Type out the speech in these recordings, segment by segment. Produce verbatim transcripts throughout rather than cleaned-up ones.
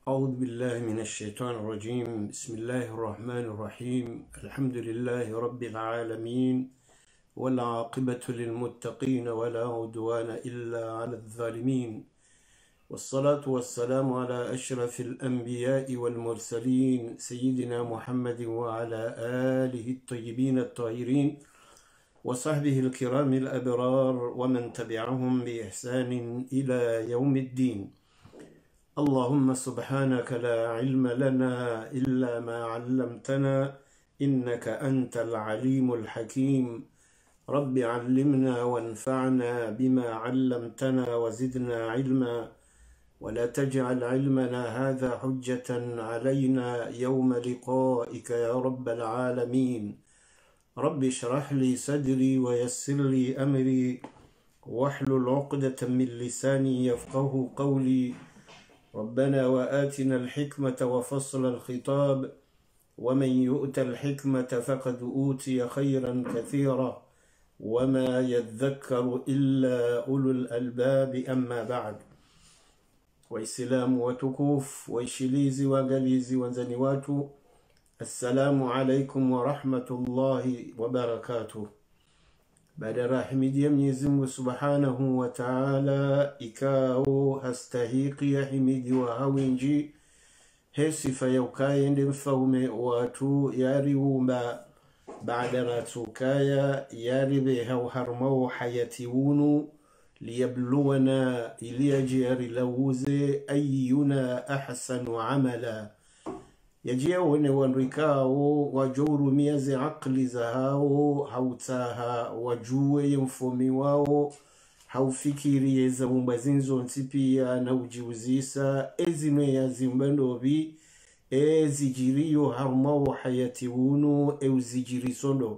أعوذ بالله من الشيطان الرجيم. بسم الله الرحمن الرحيم. الحمد لله رب العالمين، والعاقبة للمتقين ولا عدوان إلا على الظالمين، والصلاة والسلام على أشرف الأنبياء والمرسلين سيدنا محمد وعلى آله الطيبين الطاهرين وصحبه الكرام الأبرار ومن تبعهم بإحسان إلى يوم الدين. اللهم سبحانك لا علم لنا إلا ما علمتنا إنك أنت العليم الحكيم. رب علمنا وانفعنا بما علمتنا وزدنا علما، ولا تجعل علمنا هذا حجة علينا يوم لقائك يا رب العالمين. رب اشرح لي صدري ويسر لي أمري واحلل عقدة من لساني يفقه قولي. ربنا وآتنا الحكمة وفصل الخطاب، ومن يؤت الحكمة فقد أوتي خيرا كثيرا وما يذكر إلا أولو الألباب. أما بعد. وإسلام وتكوف وإشليزي وغليزي وزنواتو، السلام عليكم ورحمة الله وبركاته. Baada rahimidi ya Mwenyezi Mungu Subhanahu wa Ta'ala, ikao hastahiki ya himidi wa hawinji hesifa ya ukayende mfaume watu yari umba baada ratukaya yari beha harmau hayati wunu liyabluwana iliyaji yari lawuze ayyuna ahsanu amala. Yajia wane wanrikao wajouru miaze akli za hao hautaha wajue mfomi wao haufikiri yeza umbazinzo ntipia na ujiuzisa ezine ya zimbandobi ezijiriyo harmao hayati unu euzijirisondo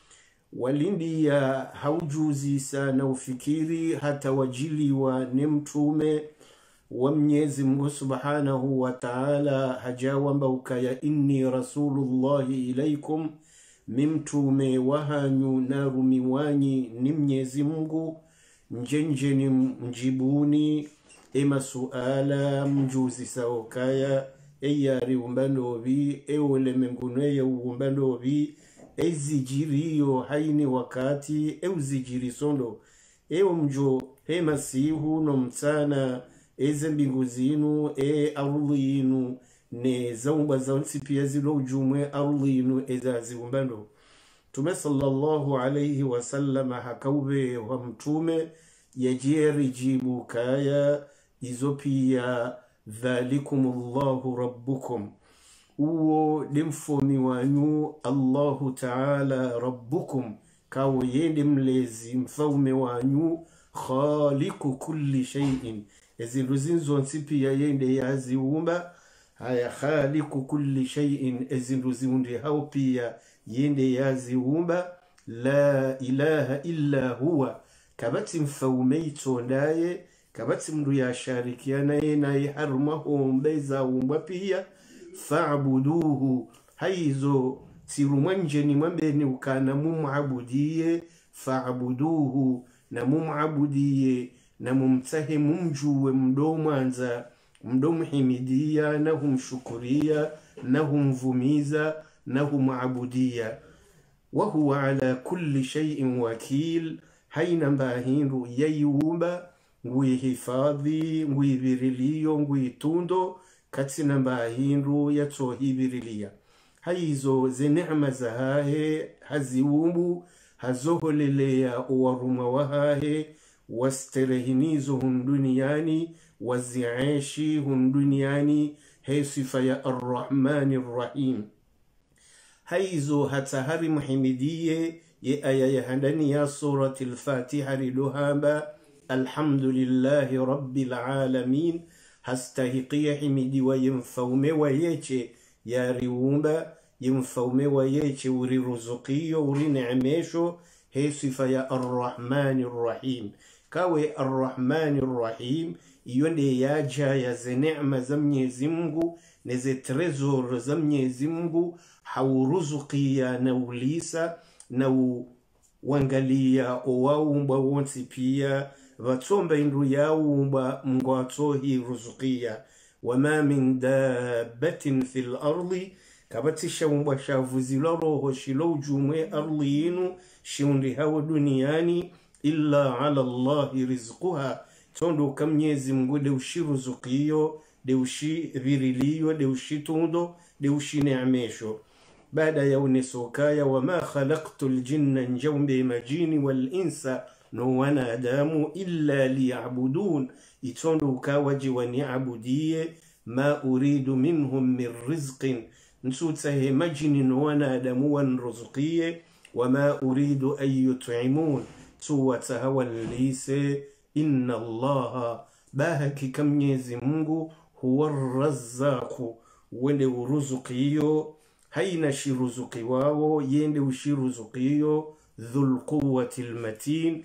walindi ya haujuzisa na ufikiri hata wajiliwa ni mtume wa Mwenyezi Mungu Subhanahu wa Ta'ala hajawamba ukaya inni rasulullahi ilaikum, mimtume wahanyu na rumiwanyi ni Mwenyezi Mungu njenje ni mjibuni ema suala mjuzi saokaya eyari umbandobi ewole mengunwe ya umbandobi ezijiriyo haini wakati euzijiri sondo ewo mjo ema sihu no mtana eze mbingu zinu e aruli inu ne zaumba zaunsi pia zilo ujumwe aruli inu eza ziumbando. Tume sallallahu alayhi wa sallam hakaube wa mtume yajiri jibu kaya izo pia dhalikumullahu rabbukum, uo dimfomi wanyu Allahu Ta'ala rabbukum, kawo yende mlezi mfaume wanyu khaliku kulli shay'in, ezindu zinzo nsipi ya yende ya ziumba haya khaliku kulli shay'in, ezindu ziundi hao pia yende ya ziumba. La ilaha illa huwa, kabati mfaumeito ndaye kabati mdu ya sharikiana yena iharumaho mbeza umba pia fa'buduhu, haizo sirumanje ni mwambe ni ukana mumuabudiye fa'buduhu na mumuabudiye na mumtahe mumjuwe mdomu anza mdomu himidia na humshukuria na humvumiza na humuabudia. Wa huwa ala kulli shay'in wakil, haina mbahindu yayumba ngui hifadhi ngui viriliyo ngui tundo katina mbahindu yato hibirilia. Haizo ze neema za hahe haziumbu hazoholelea uwaruma wahahe wasterehinizo hun duniani waziaishi hun duniani he sifa ya Ar-Rahman Ar-Rahim. Haizo hata hari muhimidiye ye aya ya handani ya surati al-Fatiha riluhamba alhamdulillahi rabbil alamin, hastahiqia himidi wa yemfaume wa yeche ya riumba yemfaume wa yeche uri ruzukiyo uri neemesho he sifa ya Ar-Rahman Ar-Rahim. Kawe Ar-Rahman Ar-Rahim iyonde yaja ya ze neema za Mwenyezi Mungu na ze trezor za Mwenyezi Mungu hauruzukia na ulisa na uangalia owaumba wonsi pia vatsomba indu yaumba mngwato hi ruzukia wama min dabbatin fil ardi kabati shaumbwa shavuzilwa roho shilo ujumwe ardi yinu shiundi hawa duniani illa ala Allahi rizquha tondo kamnyezi Mungu de ushiruzukiyo de ushiriliyo de ushitundo de ushineamesho baada ya unisokaya wama khalaqtul jinna njawmbe majini wal insa no wana adamu illa liya'budun itondo ukawaji wani'abudie ma uridu minhum min rizqin nsuta majini no wana adamu wanruzukie wama uridu an yut'imun tuwata hawa lise inna allaha bahaki kamnyezi Mungu huwa razzaqu wende uruzukiyo haina shiruzuki wao yende ushiruzukiyo dhul quwwati almatin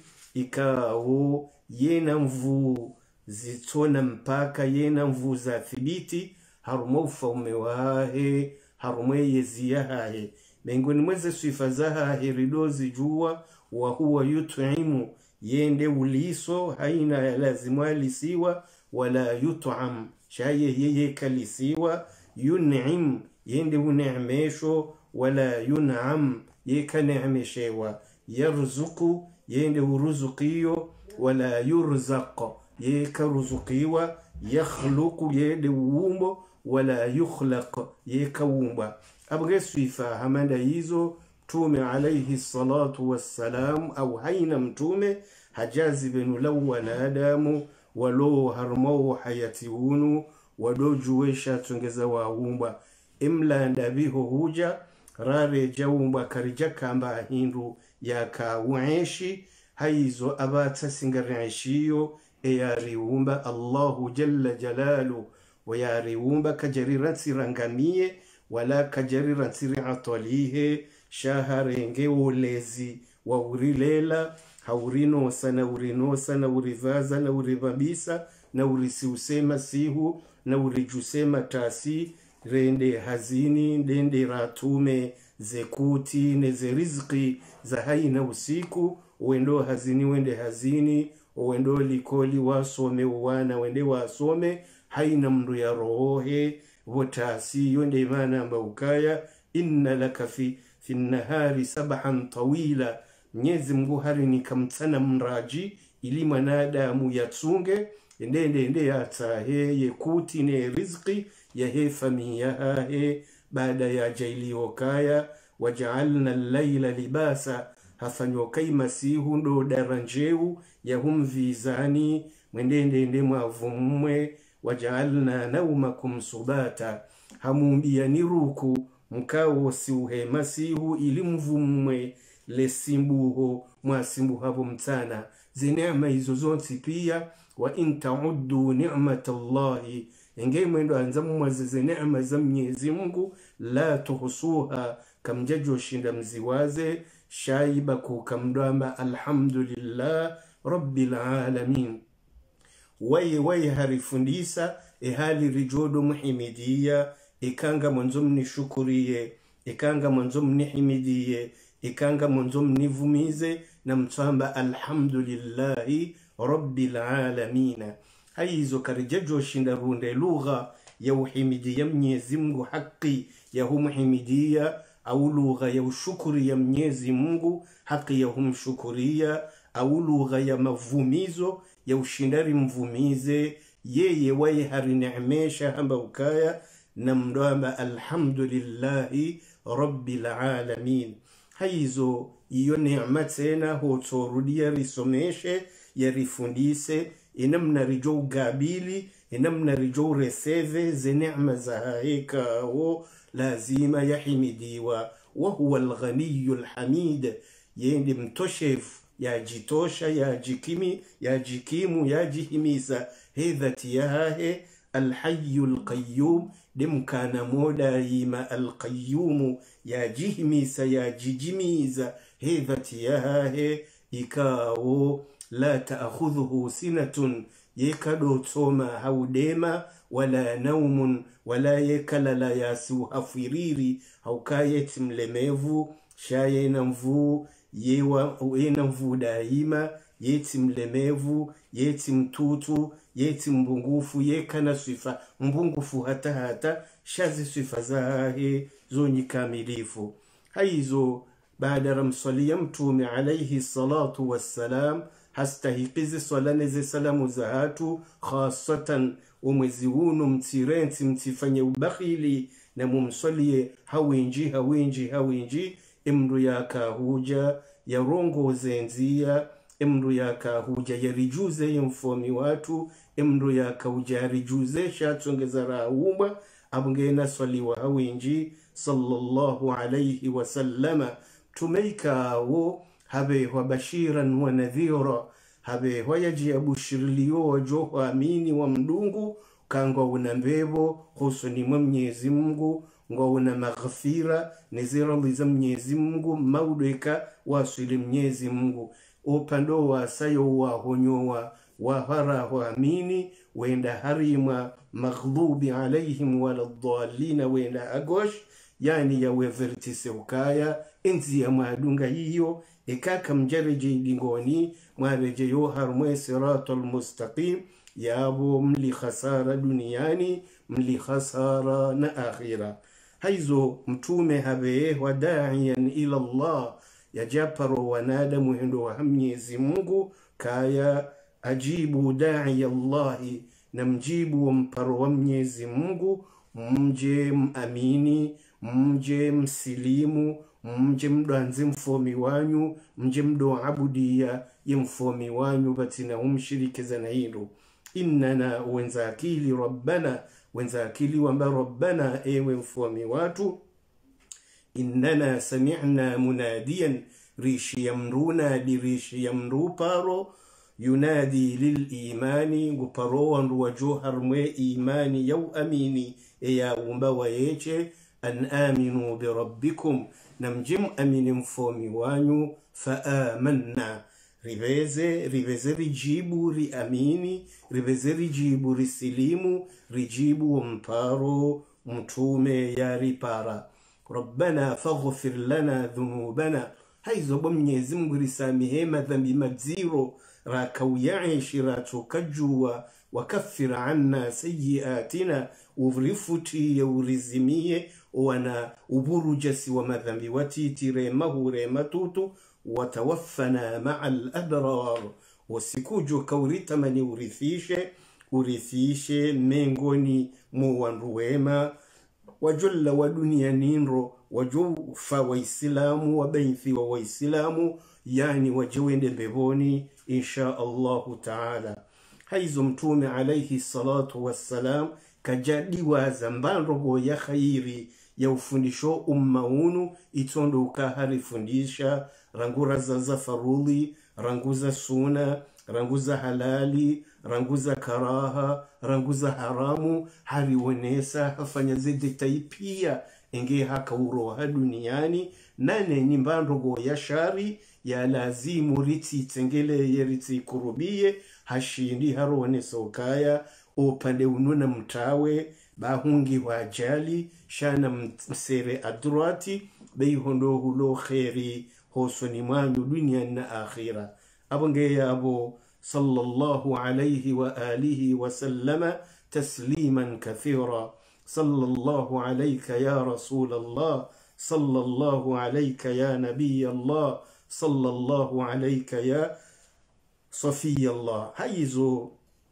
ikawo yena mvu zitona mpaka yena mvu za thibiti harumofa umewahe harumeye ziyahahe mengoni mweze sifa zahahe ridozi jua wa huwa yut'imu yende uliso haina lazima lisiwa wala yut'am shaye yeye kalisiwa yun'im yende uneemesho wala yun'am yeka neemeshewa yarzuku yende uruzukiyo wala yurzaq yeka ruzukiwa yakhluqu yende uumbo wala yukhlaq yeka uumba abge sifa hamanda hizo tume alayhi salatu wassalam au haina mtume hajazi benu lawa na adamu walo harmau hayatiunu wadojuwesha tungeza waumba imla ndabiho huja rare jawumba karijaka hindu yakawueshi haizo abata singarishiyo eyariumba Allahu jalla jalalu wayariumba kajarirati rangamie wala kajarirati riatolihe shaharenge ulezi wa urilela haurino sana urino sana urivaza na urivabisa na urisiusema sihu na urijusema tasi rende hazini ndende ratume zekuti neze riziki za haina usiku uendo hazini wende hazini uendo likoli wasome uwana wende wasome haina mndu ya rohe wotasi yonde imana amba ukaya inna laka fi fi nahari sabahan tawila Mwenyezi Mungu hari ni kamtana mraji ili mwanadamu yatsunge ndende ndende yatahe yekuti ne riziki ya he familia he baada ya jailio kaya waja'alna al-layla libasa hafanyo kaima sihu ndo daranjeu ya humvizani mwendende ndende mwavumwe waja'alna naumakum subata hamumbia niruku mkawo siuhe masihu ili mvumwe lesimbuho mwasimbu habo mtana zineema hizo zonti pia wa in ta'uddu ni'matallahi engei mwendo anzamu mwazeze neema za Mwenyezi Mungu la tuhusuha kamjajo shinda mziwaze shaiba kukamdwama alhamdulillah rabbil alamin waye waye harifundisa ehali rijodo muhimidia ikanga mwanzo mnishukuriye ikanga mwanzo mnihimidiye ikanga mwanzo mnivumize na mtamba alhamdulillahi rabbil alamin haizo karijajo shinda runde lugha ya uhimidia Mwenyezi Mungu haki ya humhimidia au lugha ya ushukuri ya Mwenyezi Mungu haki ya humshukuria au lugha ya mavumizo ya ushindari mvumize yeye waye harineemesha hamba ukaya na mdoamba alhamdulillahi rabbil alamin haizo iyo neema tena hotorudia risomeshe ya rifundise inamna rijo gabili inamna rijo reseve ze neema za haika o lazima yahimidiwa wa huwa alghaniyul hamid yendi mtoshefu ya jitosha ya jikimi ya jikimu ya jihimisa hedhati yahe alhayyul qayyum dimkana moda yima alqayyum ya jihimisa ya jijimiza hedhati yahe ikawo la ta'khudhuhu sinatun yekado toma haudema wala naumun wala yekalala yasu hafiriri haukayeti mlemevu shaye na mvu yewa ena mvu daima yeti mlemevu yeti mtutu yeti mbungufu yekana sifa mbungufu hata hata shazi sifa zahe zonyi kamilifu. Haizo baada ramswalia mtume alayhi salatu wassalam hastahiqizi swalaneze salamu zahatu khasatan umwezi hunu mtirenti mtifanye ubakhili na mumswalie hawinji hawinji hawinji imru yaka huja ya rongo zenzia imru yaka huja ya rijuze yamfomi watu imru yaka huja ya rijuze shatongeza rauma abungena swaliwa hawinji sallallahu alayhi wasallama tumeika wo habe wa bashiran wa nadhira habe wayaji abushiriliyo wajoho amini wa mdungu kangwa unambebo husuni mwa Mwenyezi Mungu ngwa una maghfira nezira liza Mwenyezi Mungu maudeka wasili Mwenyezi Mungu upando wa sayo wa honyowa wa hara wa amini wenda harima maghlubi alayhim wala dhalina wenda agosh yani ya wevertise ukaya enzi ya maadunga hiyo ikaka mjareje dingoni mwareje yo harmwe siratal mustaqim yabo mli khasara duniani mli khasara na akhira. Haizo mtume habe wa da'iyan ila Allah ya japaro wanada muhendo wa Mwenyezi Mungu kaya ajibu da'i Allah na mjibu mparo wa Mwenyezi Mungu mje amini mje msilimu mje mdanze mfomi wanyu mje mdo abudia yemfomi wanyu batina umshirikeza na hilo. Innana wenzakili rabbana wenzakili wamba rabbana ewe mfomi watu innana sami'na munadiyan rishi yamruna dirishi yamru paro yunadi lil imani guparo wandu wajohar mwe imani yau amini ya umba wa yeche an aminu bi rabbikum namjim amini mfomi wanyu fa amanna riveze riveze rijibu ri amini riveze rijibu risilimu rijibu mparo mtume ya ripara. Rabbana faghfir lana dhunubana haizo bo Mwenyezi Mungu risamihe madhambi madziro rakauya'ishi ratukajua wakaffir anna sayyiatina uvrifuti ya urizimie wana uburujasi wa madhambi watiti rema hurema tutu watawaffana ma'al abrar wasikujo kaurita mani urithishe urithishe mengoni muwandu wema wajulla wa dunia ninro wajufa wa islamu wa bainthi wa wa islamu yani wajewende beboni insha Allahu ta'ala. Haizo mtume alayhi salatu wassalam kajadi wa zambando ya khairi ya ufundisho umma unu itondo ukahari fundisha rangura za zafaruli ranguza suna ranguza halali ranguza karaha ranguza haramu hari wenesa hafanya zede taipia enge haka uroha duniani nane nimbando ya shari ya lazimu riti tengele yeriti kurubie hashindi harone sokaya upande ununa mtawe bahungi wajali shana msere adurati beihondo hulo kheri hosoni mwanyu dunia na akhira. Abonge ya abo sallallahu alayhi wa alihi wa sallama tasliman kathira. Sallallahu alayka ya Rasul Allah, sallallahu alayka ya Nabiy Allah, sallallahu alayka ya Safiy Allah. Haizo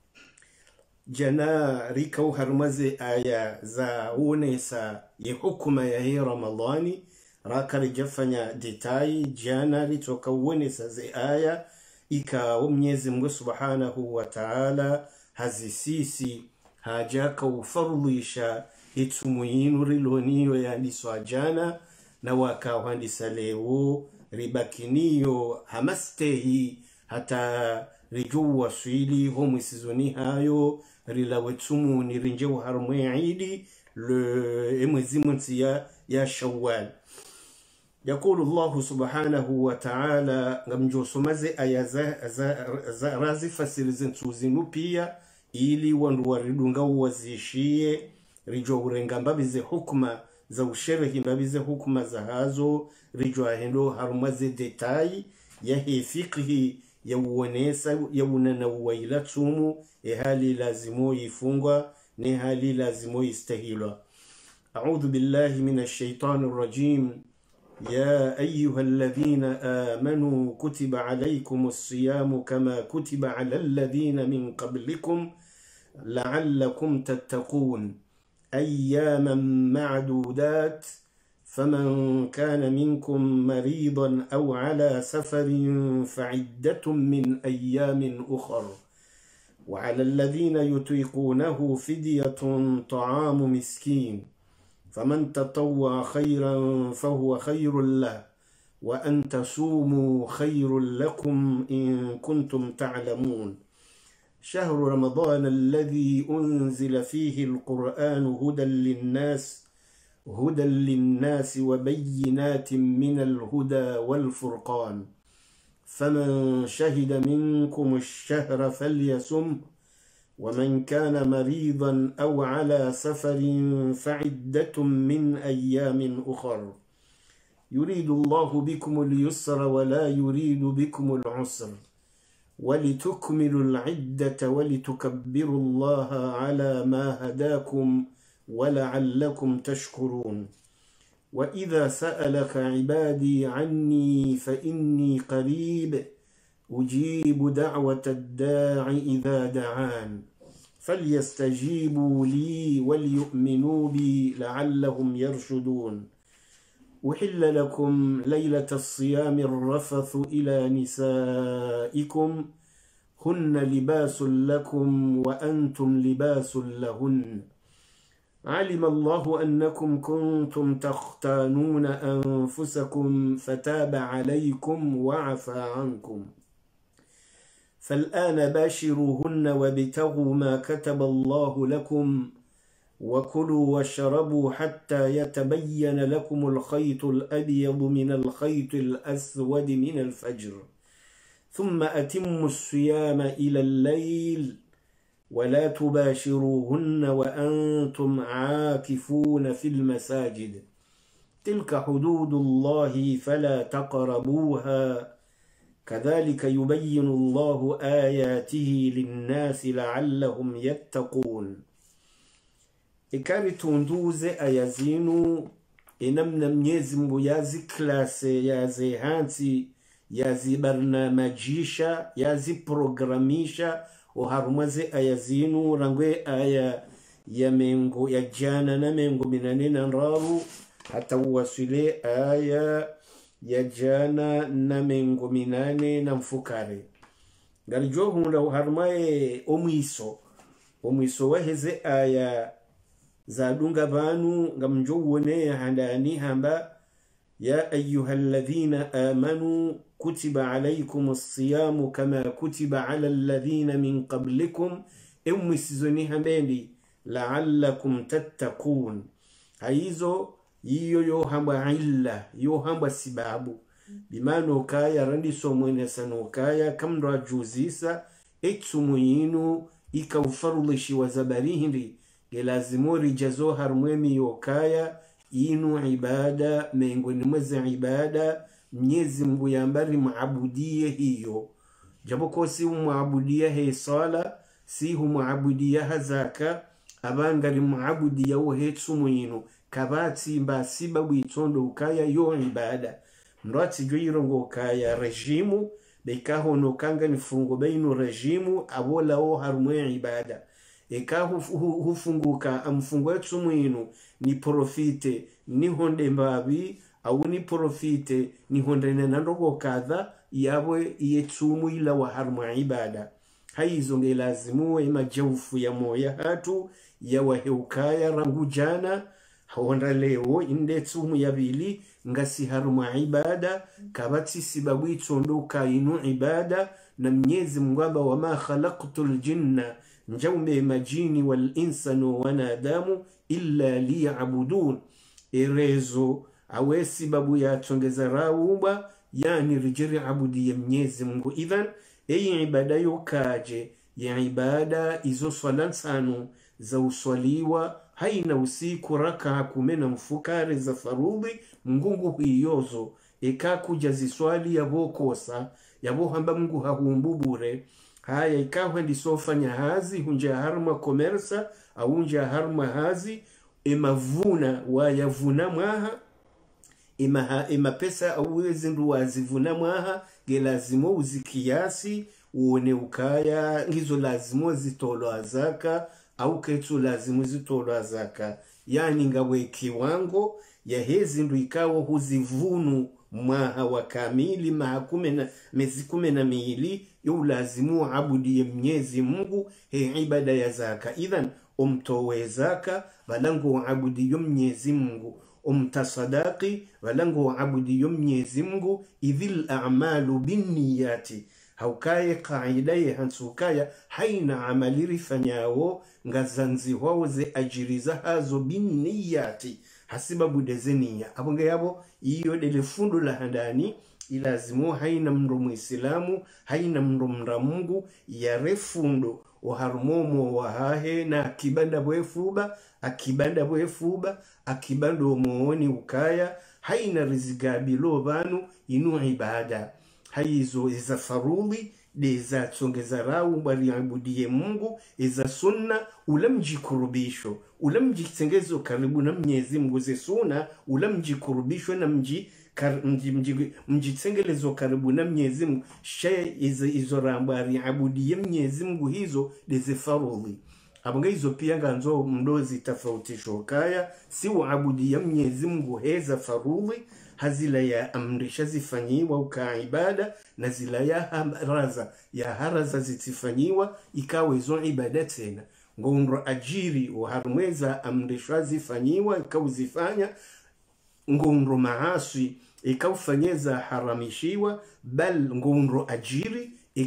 jana rikau harmaze aya za unesa ye hukuma ya hii Ramadhani rakari jafanya ditai jana ritoka unesa ze aya ika Mwenyezi Mungu subhanahu wa ta'ala hazisisi hajaka ufarudisha itumuinu riloniyo ya niswa jana na wakawandisa leo ribakiniyo hamastehi hata rijuwa swili homu sizoni hayo rilawetumu nirinjewu harumwe idi le emwezi munsi ya, ya Shawwal. Yakulu Allahu subhanahu wa ta'ala ngamjo somaze aya za, za, za razi fasiri zentuzinu pia ili wandu waridunga uwazishie rijo urenga mbabize hukuma za usherehi mbabize hukuma za hazo rijo ahendo harumaze detai ya hii fikhi yauonesa yaunana uwaila tumu e hali lazimo ifungwa ne hali lazimo istahilwa. A'udhu billahi minash shaitani rajim. يا أيها الذين آمنوا كتب عليكم الصيام كما كتب على الذين من قبلكم لعلكم تتقون أياما معدودات فمن كان منكم مريضا أو على سفر فعدة من أيام أخر وعلى الذين يطيقونه فدية طعام مسكين فمن تطوع خيرا فهو خير له وأن تصوموا خير لكم إن كنتم تعلمون شهر رمضان الذي أنزل فيه القرآن هدى للناس هدى للناس وبينات من الهدى والفرقان فمن شهد منكم الشهر فليصم ومن كان مريضا أو على سفر فعدة من أيام أخر يريد الله بكم اليسر ولا يريد بكم العسر ولتكملوا العدة ولتكبروا الله على ما هداكم ولعلكم تشكرون وإذا سألك عبادي عني فإني قريب أجيب دعوة الداع إذا دعان فليستجيبوا لي وليؤمنوا بي لعلهم يرشدون أحل لكم ليلة الصيام الرفث إلى نسائكم هن لباس لكم وأنتم لباس لهن علم الله أنكم كنتم تختانون أنفسكم فتاب عليكم وعفى عنكم فالآن باشروهن وابتغوا ما كتب الله لكم وكلوا واشربوا حتى يتبين لكم الخيط الأبيض من الخيط الأسود من الفجر ثم أتموا الصيام إلى الليل ولا تباشروهن وأنتم عاكفون في المساجد تلك حدود الله فلا تقربوها كذلك يبين الله آياته للناس لعلهم يتقون. Ikari tunduze ayazinu inamna mnyezi mbu yazi klase yazi hansi yazi barnamajisha yazi programisha uharumaze ayazinu rangwe aya ya mengo ya jana na mengo minane na nraru hata uwasile aya ya jana na mengo minane na mfukare galijo hunda uharumaye omwiso omwiso waheze aya zadunga banu ngamjo wone handani hamba ya ayyuhalladhina amanu kutiba alaykumus siyamu kama kutiba ala alladhina min qablikum emwisizoni hambendi la'allakum tattaqun haizo yiyo yo hamba illa yo hamba sibabu bimano kaya randi somwene sanokaya kamdwa juzisa etsumuyinu ikaufarulishi wazabarihindi gelazimori jazo harmwemi yokaya inu ibada mengoni mwezi ibada mnyezi mbu yambari maabudiye hiyo jaboko si maabudiye he sala si maabudiye hazaka abangari maabudiye uhetsu mwinu kabati mbasi babu itondo ukaya yo ibada mrati joyirongo ukaya rejimu bekaho no kanga nifungo baino rejimu abola o harmwe ibada eka hufunguka amfungo yetu mwinu ni profite ni honde mbabi au ni profite ni honde nandogo kadha yabwe yetu ila wa harma ibada haizo nge lazimu ima jaufu ya moya hatu ya waheukaya rangu jana honda leo inde tumu ya bili ngasi harma ibada kabati sibabu itondoka inu ibada na mnyezi mngwaba wa ma khalaqtul jinna njaume majini wal insanu wanadamu illa liya'budun erezo awesi babu ya tongeza raumba yani rijiri abudi ya mnyezi Mungu idhan eyi ibada yokaje ya ibada izo swala sanu za uswaliwa haina usiku raka kumena mfukare za farudhi mngungu hiyozo eka kuja ziswali ya vokosa yabo hamba Mungu hahumbubure. Haya ikawa ndisofanya hazi hunja harma komersa au hunja harma hazi emavuna wayavuna mwaha ima, ima pesa au zindu wazivuna mwaha ge lazimo uzikiasi uone ukaya ngizo lazimo zitolo azaka au ketu lazimo zitolo azaka. Yani ngawe kiwango ya hezi ndu ikawa huzivunu mwaha wa kamili maha kume na mezi kume na miili yu lazimu abudi ya Mwenyezi Mungu he ibada ya zaka. Idhan umtowe zaka walangu abudi ya Mwenyezi Mungu, umtasadaki walangu abudi ya Mwenyezi Mungu. Idhil a'malu bin niyati haukaye qaida hansukaya haina amali rifanyawo ngazanzi wao ze ajiriza hazo bin niyati hasiba budezenia abonge yabo iyo dele fundu la handani ilazimu haina mndo muislamu haina mndo mra Mungu ya refundo uharumomo wahahe na akibanda bwefuba akibanda bwefuba akibando muoni ukaya haina rizigabilo banu inu ibada haizo iza faruli deza tsongeza rau bari abudie Mungu iza sunna ulamjikurubisho ulamjitengezo karibu na Mwenyezi Mungu ze sunna ulamjikurubisho na mji mji mji mjitengelezo karibu na Mwenyezi Mungu she izo izo rambari abudie Mwenyezi Mungu hizo deze faruli abonga hizo pia nganzo mdozi tofautisho kaya si uabudi ya Mwenyezi Mungu heza faruli hazila ya amrisha zifanyiwa uka ibada na zila ya haraza ya haraza zitifanyiwa ikawe zo ibada tena ngondro ajiri uharumeza amrisha zifanyiwa ikawe zifanya ngondro maasi ikaufanyeza haramishiwa bal ngondro ajiri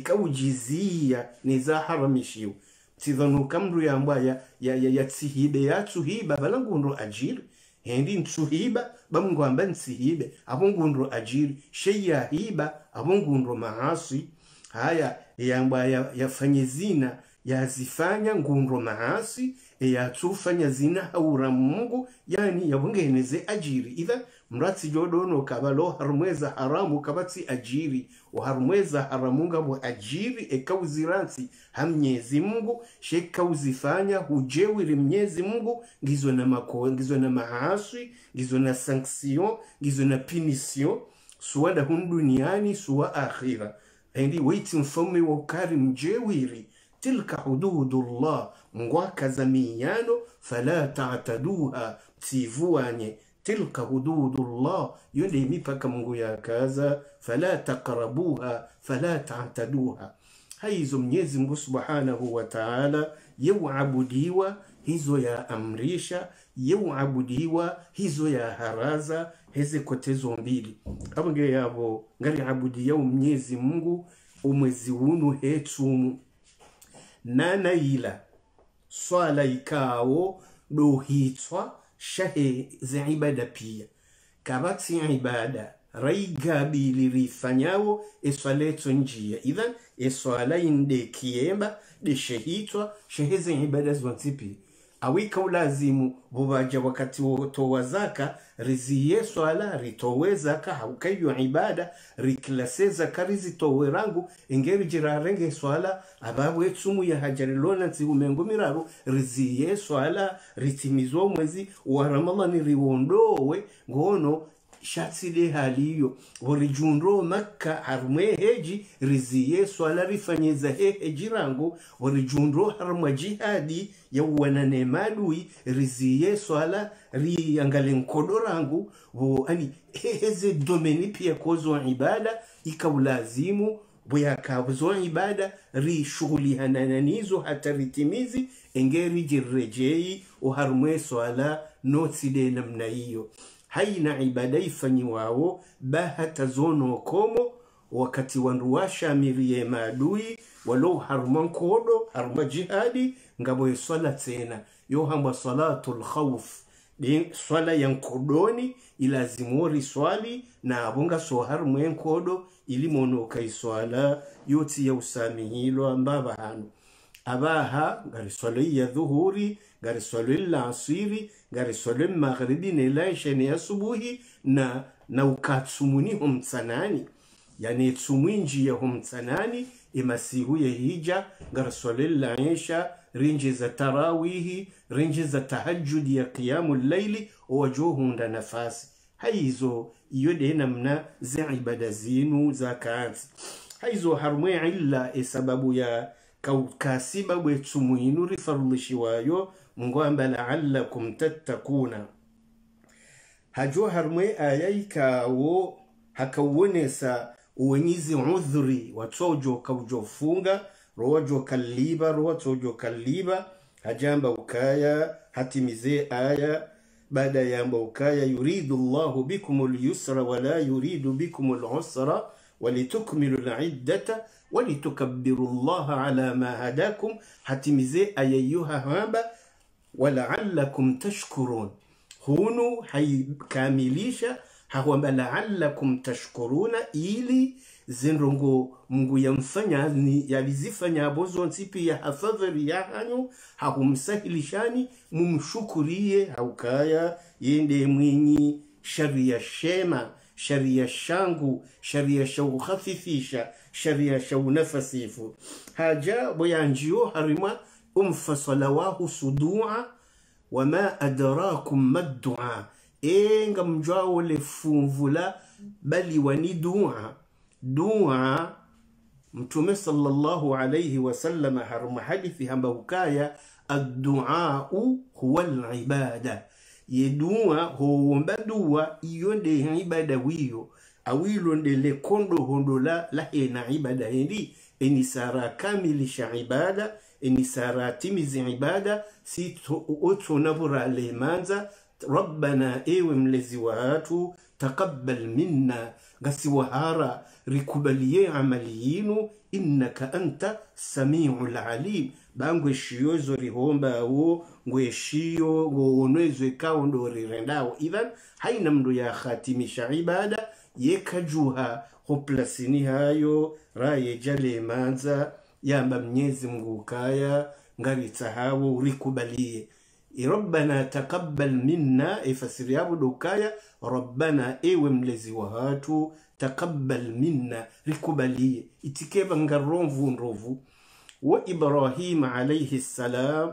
ikaujizia niza haramishiwa tidhanu kamru ya mbaya ya ya, ya tsihibe ya tsuhiba bala ngondro ajiri hendi ntsuhiba bamungu amba ntsihibe abongondro ajiri sheya hiba abongondro maasi. Haya yamba ya, yafanye zina yazifanya ngondro maasi ya tufanya zina haura Mungu yani yabongeneze ajiri. Idha mrati jodono kabalo harumweza haramu kabati ajiri uharumweza haramunga bu ajiri ekauziransi hamnyezi Mungu shekauzifanya hujewiri Mwenyezi Mungu ngizo na mako ngizo na maasi ngizo na sanction ngizo na punition suwada hunduniani suwa akhira endi waiting mfaume wa ukari mjewiri tilka hududullah ngwaka zamiyano fala ta'taduha tivuanye tilka hududullah yonde mipaka Mungu ya kaza fala taqrabuha fala ta'taduha. Haizo Mwenyezi Mungu Subhanahu wa Ta'ala yuabudiwa hizo ya amrisha yuabudiwa hizo ya haraza heze kotezo mbili abonge yabo ngari abudi ya Mwenyezi Mungu umwezi unu hetumu nana ila swala ikao do hitwa shahe za ibada pia kabati ibada raigabi lirifanyawo eswaleto njia idhan eswala inde kiemba de shehitwa sheheze ibada zwantipi awika ulazimu bubaja wakati towa zaka riziye swala ritowe zaka haukayo ibada riklase zaka rizitowe rangu ingeri jirarenge swala ababu etsumu ya hajarilona nti umengo miraru riziye swala ritimizo mwezi wa Ramadhani riwondowe ngono shatside haliyo warijunro Makka harumwe heji riziye swala rifanyeza he hejirango warijunro harumwa jihadi ya wanane madui riziye swala ri angale nkodorangu wo ani heze domeni pia kozo ibada ikaulazimu boya kazo ibada ri shughuli hananizo hata ritimizi engeri jirrejei uharumwe swala notside namna hiyo haina ibada ifanyiwao bahata zono komo wakati wanduwasha mirie maadui walo haruma kodo haruma jihadi ngabo yeswala tena yo hamba salatul khawf din swala yankodoni ilazimori swali na abonga so haruma yankodo ili mono kaiswala yoti ya usamihilo ambaba hanu abaha ngari swali ya dhuhuri ngari swali la asiri ngari swali maghribi na ilaisha ni asubuhi na na ukatsumuni humtsanani yani tsumwinji ya humtsanani imasihu ya hija ngarsolilla isha rinji za tarawihi rinji za tahajjudi ya qiyamul layli wajuhunda nafasi haizo iyo de namna za ibada zinu za kaansi haizo harmwe illa e sababu ya kasiba wetsumuinu rifarlishiwayo mngwamba la'allakum tattakuna hajo harmwe ayaikawo hakawonesa uwenyizi udhuri watojo kaujofunga rojo kaliba rojo kaliba hajamba ukaya hatimize aya baada yamba ukaya yuridu Allahu bikumul yusra wala yuridu bikumul usra walitukmilu al-iddata walitukabbiru Allah ala ma hadakum hatimize ayayuha hamba wala'allakum tashkurun hunu haikamilisha hawamba la'allakum tashkuruna ili zinrongo mungu yamfanya ni yalizifanya bozo nsipi ya hafadhari ya hanyu hakumsahilishani mumshukurie haukaya yende mwinyi sharia shema sharia shangu sharia shau khafifisha sharia shau nafasifu haja boyanjio harima umfasalawahu sudua wama adrakum maddua enga mjao le funvula bali wani dua dua mtume sallallahu alayhi wasallam haruma hadithi hamba ukaya ad-du'a huwa al-ibada yedua huomba dua iyo nde ibada wiyo awilo ndele kondo hondola la ena ibada hindi eni sara kamilisha ibada eni sara timizi ibada si oto nabura lemanza rabbana ewe mlezi watu taqabbal minna gasi wahara rikubalie amaliyinu innaka anta sami'ul alim bangwe shiyozo rihomba wo ngwe shiyo ngoonezwe kaundo rirendao idhan haina mdu ya khatimisha ibada yekajuha hoplasini hayo raye jale manza yamba mnyezi Mungu kaya ngaritsa hawo rikubalie rabbana taqabbal minna ifasiri yabo dukaya rabbana ewe mlezi watu taqabbal minna rikubalie itikeba ngaronvu nrovu wa Ibrahim alayhi salam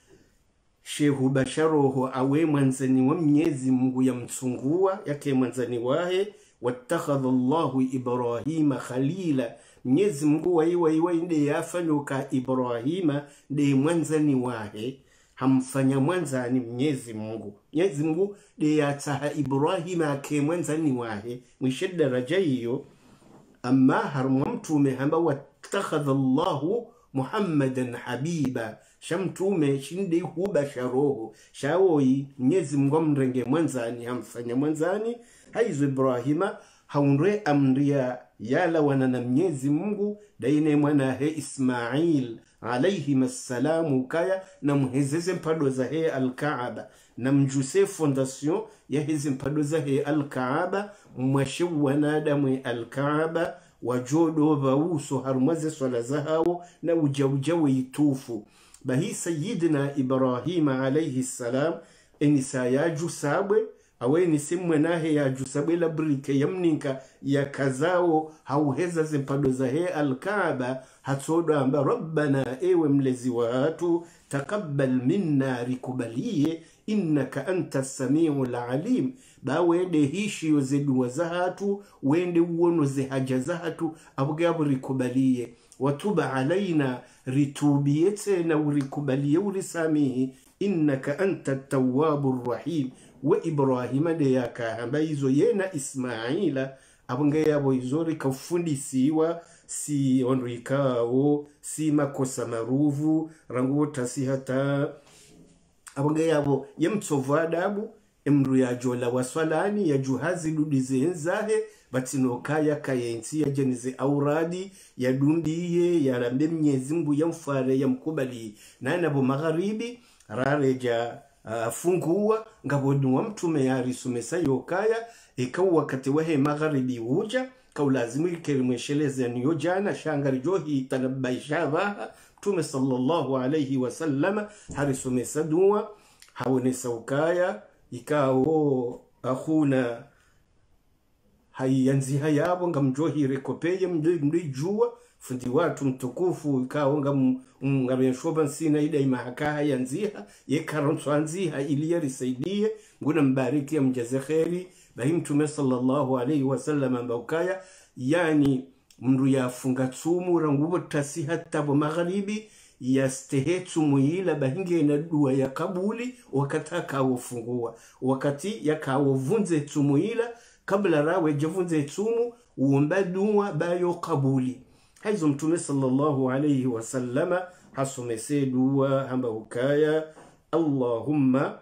shehu basharoho awe mwanzani wa mnyezi Mungu ya mtsungua yake mwanzani wahe wattakhadha Allahu Ibrahima khalila mnyezi Mungu wa iwa iwa inde yafanyuka Ibrahima de mwanzani wahe hamfanya mwanzani mnyezi Mungu mnyezi Mungu de yataha Ibrahima ke mwanzani wahe mwishe daraja hiyo amma harumwa mtume hamba wattakhadha Allahu Muhammadan habiba shamtume shinde huba sharoho shawoi mnyezi Mungu mrenge mwanzani hamfanya mwanzani haizo Ibrahima haunre amria yala wana na mnyezi Mungu daine mwana he Ismail alayhi masalamu kaya na mhezeze mpado za he al-Kaaba na mjuse fondation ya hezi mpado za he al-Kaaba mwashe wanadamu al-Kaaba wajodo bauso harumaze swala zahao na ujaujawe itufu bahi sayyidina Ibrahim alayhi salam enisa yaju sabwe awe ni simwe nahe yaju sabwe la brike yamninka ya kazao hauheza zimpado za he al-Kaaba hatodo amba rabbana ewe mlezi watu taqabbal minna rikubalie innaka anta sami'ul alim ba wende hishi yozedu wazahatu wende uono ze haja zahatu abugabo rikubalie watuba alaina ritubiyete na urikubalie urisamihi innaka anta tawwabur rahim wa Ibrahima de yaka hamba hizo yena Ismaila abunge yabo izori kafundisiwa si onrikao si makosa maruvu rangu tasihata abunge yabo yemtsova adabu emru ya jola waswalani ya juhazi dudize enzahe batino kaya kayensi ya jenize auradi ya dundiye ya rambe mnyezi Mungu ya mfare ya mkubali na nabo magharibi rareja uh, funguwa ngabodwa mtume ya risumesa yokaya ikawa wakati wahe magharibi uja kaulazimu ikerimwesheleze niyo jana shangari johi tanabaisha vaha mtume sallallahu alayhi wasallama harisumesa dua hawone saukaya ikao akhuna haianzi hayabo ngamjohire kopeye mlijua fundi watu mtukufu kao ngam ngabenshoba sina ida imahaka yanziha yekaronso anziha iliya risaidie nguna mbariki mjaze khairi bahim tume sallallahu alayhi wasallam ambakaya yani mndu yafunga tsumu rangubo tasi hata bo magharibi yastehe tsumu ila bahinge na dua ya kabuli wakataka ufungua wakati yakawovunze tsumu ila kabla rawe javunze tsumu uomba dua bayo kabuli haizo mtume sallallahu alayhi wasallama hasomese dua hamba hukaya Allahumma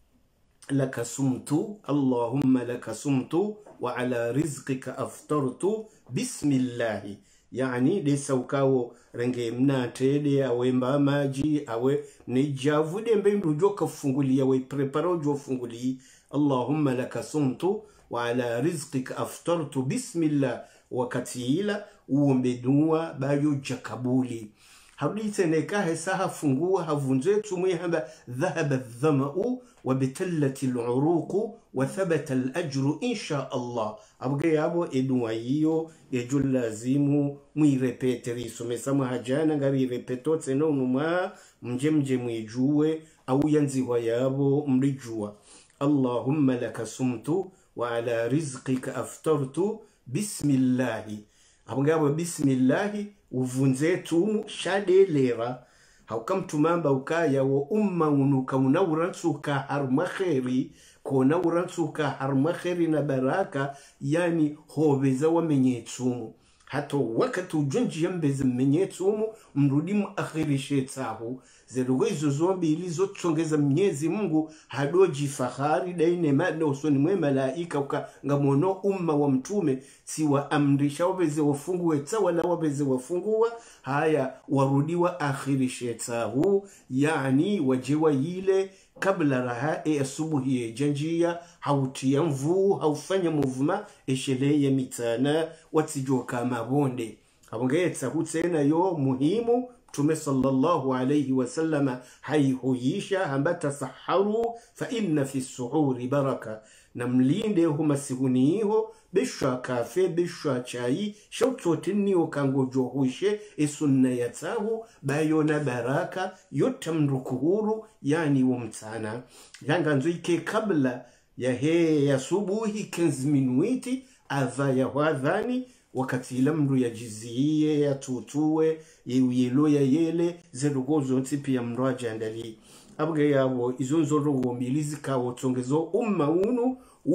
laka sumtu Allahumma laka sumtu wa ala rizqika aftartu bismillah yani de saukao renge mnatede awe mba maji awe nijavude mbindu joka fungulia we preparo jo funguli Allahumma laka sumtu wa ala rizqika aftartu bismillah wakati ila uombe dua bayo jakabuli hadithe nekahe saha fungua havunze tumwe hamba dhahaba dhama'u wa bitallati al'uruq wa thabata al'ajru insha Allah abge yabo edua hiyo yejul lazimu muirepete risomesa muhajana ngari repeto tseno numa mjemje mwijue au yanziwa yabo mlijua Allahumma laka sumtu wa ala rizqika aftartu bismillah abungabo bismillah uvunze tumu shadelera haukamtumamba ukaya wa umma unuka unauransuka harmakheri kona uransuka harmakheri na baraka yani hobeza wamenye tumu hato wakati ujunji yambeze mmenye tumu mrudimu akhirishe tahu zerugo izo zombi ilizo tsongeza mnyezi Mungu hadoji fahari daine madna usoni mwe malaika uka ngamono umma wa mtume siwa amrisha wabeze wafunguwe tawala wabeze wafungua haya warudiwa akhirishe tahu yani wajewa yile kabla raha e asubuhi e janjia hautia mvu haufanya muvuma esheleye mitana watijoka mabonde abongeetsa hutsena yo muhimu tume sallallahu alayhi wasallam haihuisha hambata saharu fa inna fi suhuri baraka namlinde huma siguniho bishwa kafe bishwa chai shautotini ukangojo huishe esunna yatahu bayona baraka yotamrukuhuru yani umtana yanga nzuike kabla ya he ya subuhi kenzi minuiti ava ya wadhani wakati ilamru ya jiziye ya tutuwe yelo ya yele zerugozo ntipi ya mraja andali abge yabo izonzo rogo milizi kawo tongezo umma unu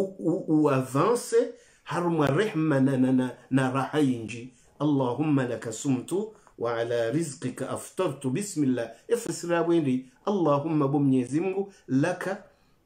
uavance haruma rehma na, na, na, na rahayinji Allahumma laka sumtu wa ala rizqika aftartu bismillah ifsira wendi Allahumma bumnyezi Mungu laka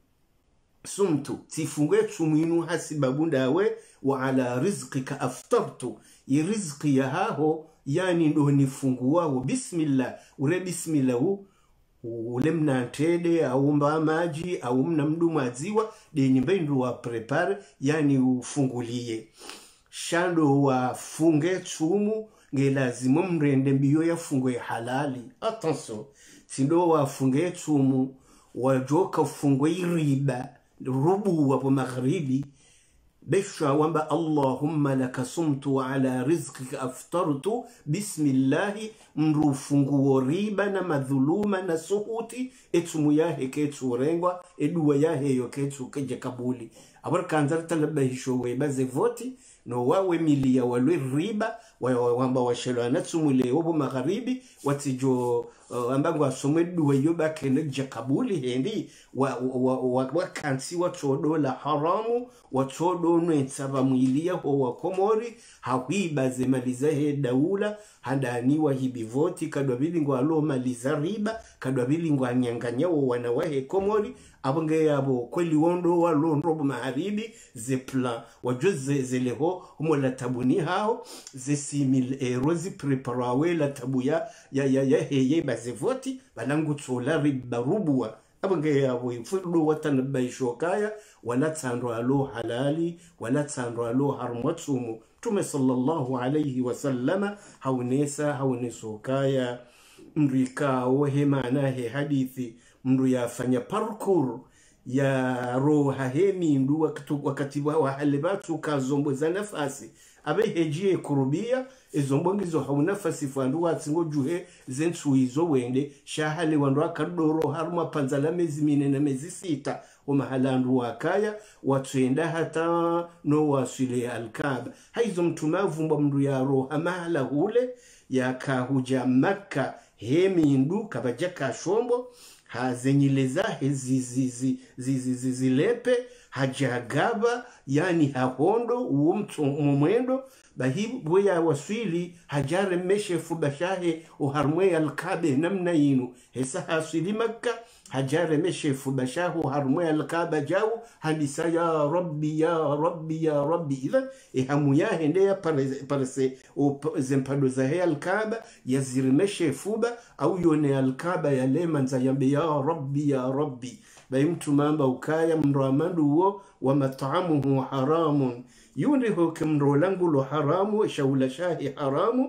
sumtu tifungwe tsuminu hasibabu ndawe wa ala rizqika aftartu irizqi yaho yani ndo nifungua bismillah ule bismillah ule mnatede au mba maji au mna mdumu aziwa de nyimbendu wa prepare yani ufungulie shando wa funge tsumu nge lazima mrende mbiyo ya fungwe halali attention sindo wa funge tsumu wajoka fungwe riba rubu wa magharibi bishwa wamba Allahumma laka sumtu wa ala rizqika aftartu bismillah mru funguo riba na madhuluma na suhuti etumu yahe ketu rengwa edua yahe yo ketu keje kabuli abar kanzar talaba hishowe baze voti no wawe milia walwe riba wamba washelo anatumu le obo magharibi watijo uh, ambango asomwe dua yoba kende jakabuli hendi wa wa, wa, wa kansi watodo la haramu watodo nwetsaba mwilia ho wakomori hawiba zemaliza he daula handaniwa hibivoti kadwa bilingo alo maliza riba kadwa bilingo anyanganya wo wanawahe komori abonge yabo kweli wondo walo nrobo maharibi ze plan wajoze zeleho humola tabuni hao ze simil erozi preparawe la tabuya ya ya ya heye bazevoti balangu tsola riba rubwa abonge yabo ifudo watanabaishokaya wala tsandro alo halali wala tsandro alo harmatsumu tume sallallahu alayhi wasallama haunesa haunesokaya mrika ohe maana he hadithi mndu yafanya parkour ya roha hemi ndu wakati wakati wa halibatu kazombo za nafasi abe hejie kurubia ezombo ngizo hauna nafasi fandu watsingo juhe zensu izo wende shahale wandu akadoro haruma panzala mezi mine na mezi sita umahalandu wakaya watuenda hata no wasile alkaba haizo mtumavu mba mndu ya roha mahala hule ya kahuja Makka hemi ndu kabajaka shombo hazenyileza zizizi zizizi zilepe hajagaba yani hahondo uo mwendo bahibu ya waswili hajare meshefu bashahe uharmwe alkabe namna inu hesa haswili Makka hajare meshefu bashahu harmwe alkabe jau hadisa ya rabbi ya rabbi ya rabbi idhan ihamu ya hendea parese zempado za he alkabe yaziri meshefu ba au yone alkabe ya lemanza yambe ya rabbi ya rabbi bayimtu mamba ukaya mramandu uo wa mat'amuhu haramun yuniho kimro langu lo haramu shaula shahi haramu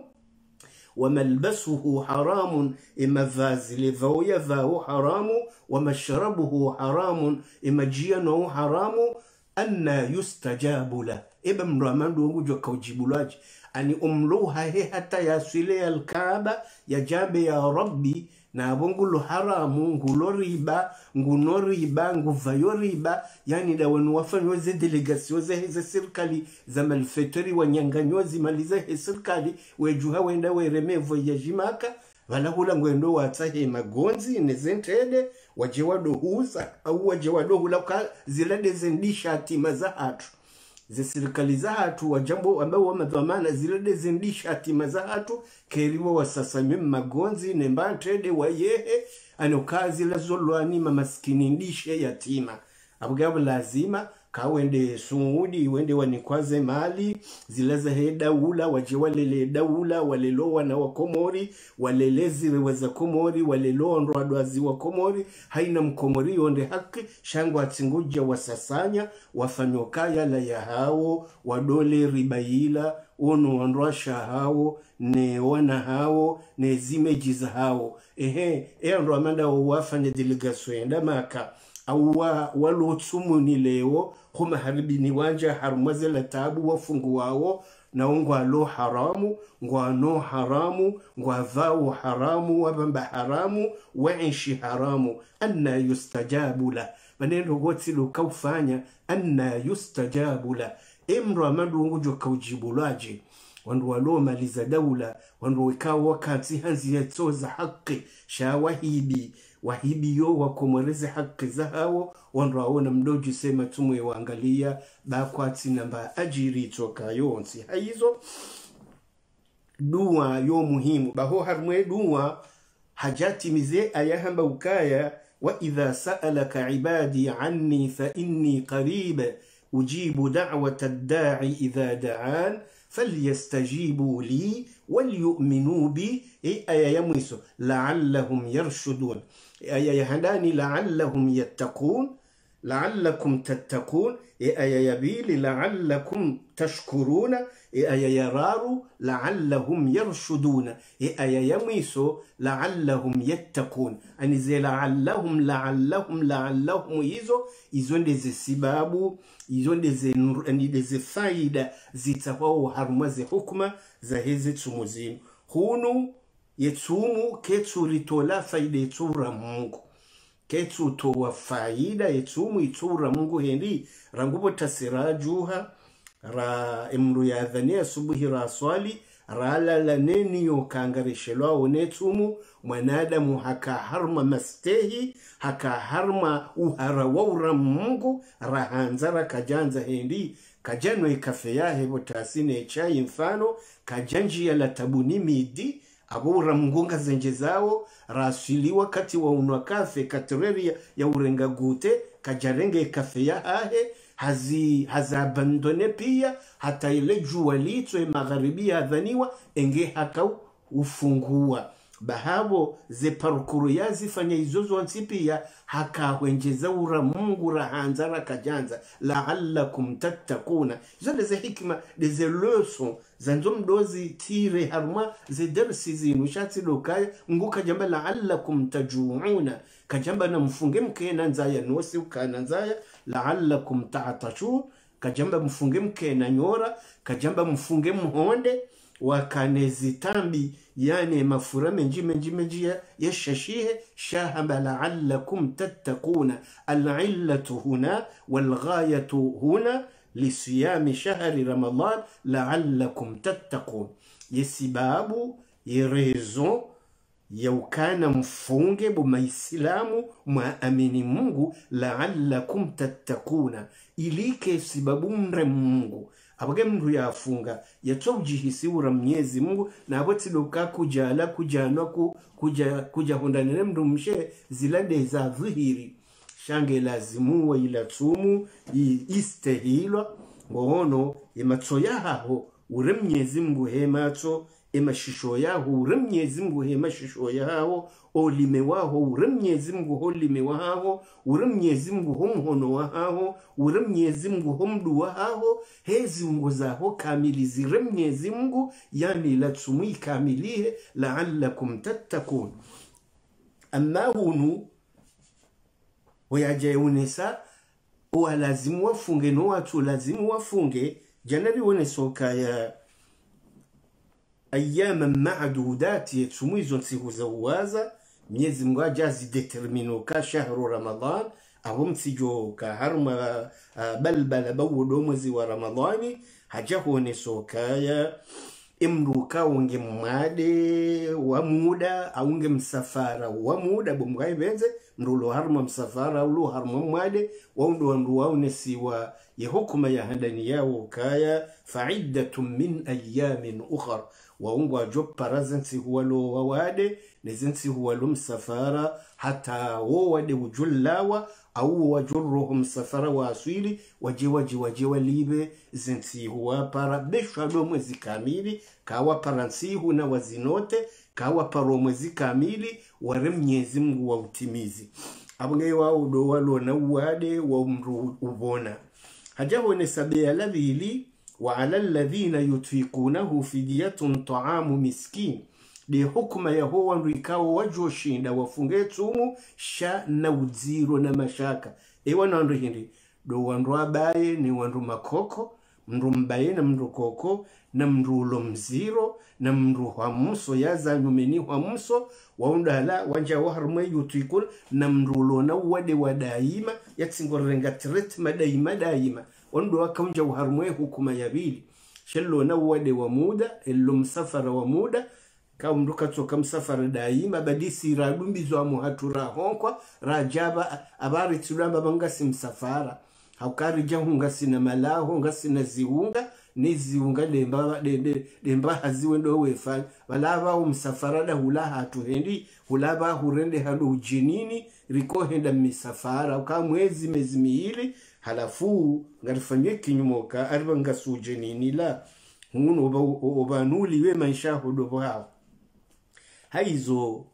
wa malbasuhu haramun ima vazi livauya vao haramu wa mashrabuhu haramun ima jiano haramu anna yustajabu la iba mramandu wangu jwa kaujibulaji ani umluha he hata yaswile alkaaba ya jambe ya rabbi na abongulo haramu ngulo riba nguno riba nguvayo riba yani da wanu wafanyo ze delegation ze ze serikali za malfetori wanyanganyozi maliza he serikali wejuha wenda weremevo ya jimaka wala hula ngwendo watahe magonzi nezentede waje wadohuza au waje wadohula ka zilade zendisha hatima za hatu ze serikali za hatu wajambo ambao wamadhamana zilade zendisha hatima za hatu keriwa wasasame magonzi nemba trede wayehe anokazi la zolwani mamaskini ndishe yatima abugabo lazima kawende Suudi wende wanikwaze mali zilaza he daula waje walele daula waleloa na wakomori walelezi weza komori waleloa ndo adwazi wakomori haina mkomori onde haki shangu atinguja wasasanya wafanyokaya la ya hao wadole ribaila ono wandrasha hao ne wana hao ne zimejiza hao ehe ea ndo amanda wafanya delegation enda Maka awa walotumu ni leo huma haribi ni wanja harumaze la tabu wafungu wao na ungwa lo haramu ngwa no haramu ngwa vao haramu wabamba haramu waishi haramu anna yustajabu la manendo goti lo kaufanya anna yustajabu la imru amandu ngujo kaujibulaje wandu walo maliza daula wandu wikawa wakati hanzi ya toza haki shawahidi wahibi yo wakomoreze haki za hao wandu waona mdoji sema tumwe waangalia bakwati namba ajiri toka yonsi haizo dua yo muhimu baho harmwe dua hajati mize ayahamba ukaya wa idha sa'alaka ibadi anni fa inni qarib ujibu da'wata ad-da'i idha da'an فليستجيبوا لي وليؤمنوا بي اي ايه يمسو لعلهم يرشدون ايه يهداني لعلهم يتقون لعلكم تتقون ايه يبيل لعلكم تشكرون ايه يراروا لعلهم يرشدون ايه يمسو لعلهم يتقون اني زي لعلهم لعلهم لعلهم يزو يزو ndeze sibabu izo ndeze ndeze faida zitawao harumaze hukuma za hezi tumuzinu hunu yetumu ketu ritola faida yetura Mungu ketu towa faida yetumu itura Mungu hendi rangubo tasirajuha ra imru ya dhania subuhi ra swali rala la neni yo kangarishelo onetumu mwanadamu haka harma mastehi haka harma uharawura Mungu rahanzara kajanza hendi kajano ikafe yahe botasine chai mfano kajanji ya latabuni midi abura mgunga zenje zao rasili wakati wa unwakafe katereria ya urenga gute kajarenge ikafe yahe hazi hazabandone pia hata ile jua litwe magharibi adhaniwa enge haka ufungua bahabo ze parukuru yazifanya izozo wansipia haka wenjeza ura Mungu rahanzara kajanza la'allakum tattakuna zole ze hikma ze leçon zanzo mdozi tire harma ze dersi zinu shati lokaya nguka jamba la'allakum tajuuna kajamba na mfunge mkena nzaya nosi ukana nzaya la'allakum ta'tashun kajamba mfunge mkena nyora kajamba mfunge mhonde wakanezi tambi yani mafura menji menji menji ya shashihe shahaba la'allakum tattaquna al'illatu huna walghayatu huna lisiyami shahri ramadan la'allakum tattaqun yesibabu yerezo ya ukana mfunge bu maislamu muamini Mungu la'allakum tattaquna ilike sababu mre Mungu abage mndu yafunga yatojihisi ura Mwenyezi Mungu na aboti doka kujala kujana ku kuja kuja hondanene mndu mshe zilade za dhihiri shange lazimu wa ila tumu istehilwa ngohono imatso yaho ure Mwenyezi Mungu hemacho emashisho yaho ure Mwenyezi Mungu hemashisho yaho olime waho ure Mwenyezi Mungu holime waho ure Mwenyezi Mungu homhono waho ure Mwenyezi Mungu homdu waho hezi ungo zaho kamili zire Mwenyezi Mungu yani la tsumui kamilihe la'allakum tattakun amma hunu wayaje unesa wa lazimu wafunge no watu lazimu wafunge janari wonesoka ya ayyama ma'dudat yatsumu izo nsiku za uwaza Mwenyezi Mungu ajazi determino ka shahru Ramadan aho msijo ka harma balbala bawudo mwezi wa Ramadhani haja honesoka ya imruka unge mwade wa muda aunge msafara wa muda bumgai benze mrulo harma msafara ulo harma mwade waundo wandu waunesiwa yehukuma ya handani yao kaya fa'iddatun min ayyamin ukhra waungu wajob parazensi huwa lo wawade nezensi huwa lo msafara hata wawade ujulawa au wajurruhum msafara wa aswili waje waje waje walibe zensi huwa para besha lo mwezi kamili kawa paransihu na wazinote kawa paro mwezi kamili ware Mwenyezi Mungu wa utimizi abunge wao do walo na uwade wa mru ubona hajabone sabia ladhili wa ala alladhina yutfiqunahu fidyatun ta'amu miskin de hukuma ya huwa ndikao wajoshinda wafunge tumu sha na uziro na mashaka ewa nandu hindi do wandu abaye ni wandu makoko mndu mbaye na mndu koko na mndu ulo mziro na mndu hamuso yaza nyumeni hamuso waundala wanja waharumwe yutwikul na mndu ulo na wade wadaima yatsingorenga treatment daima daima wandu wakaunja waharumwe hukuma ya bili shello na wade wa muda ilo msafara wa muda ka mndu katoka msafara daima badisi radumbizo amu hatura honkwa rajaba abari tulamba bangasi msafara haukari jahunga sina malaho nga sina ziunga niziunga lemba de lemba haziwe ndo wefanya balaba umsafarada hula hatuhendi hulaba hurende halo ujinini riko henda misafara uka mwezi mezi miili halafu ngarifanye kinyumoka ariba ngasuje nini la huno oba obanuli we maisha hodobo hao haizo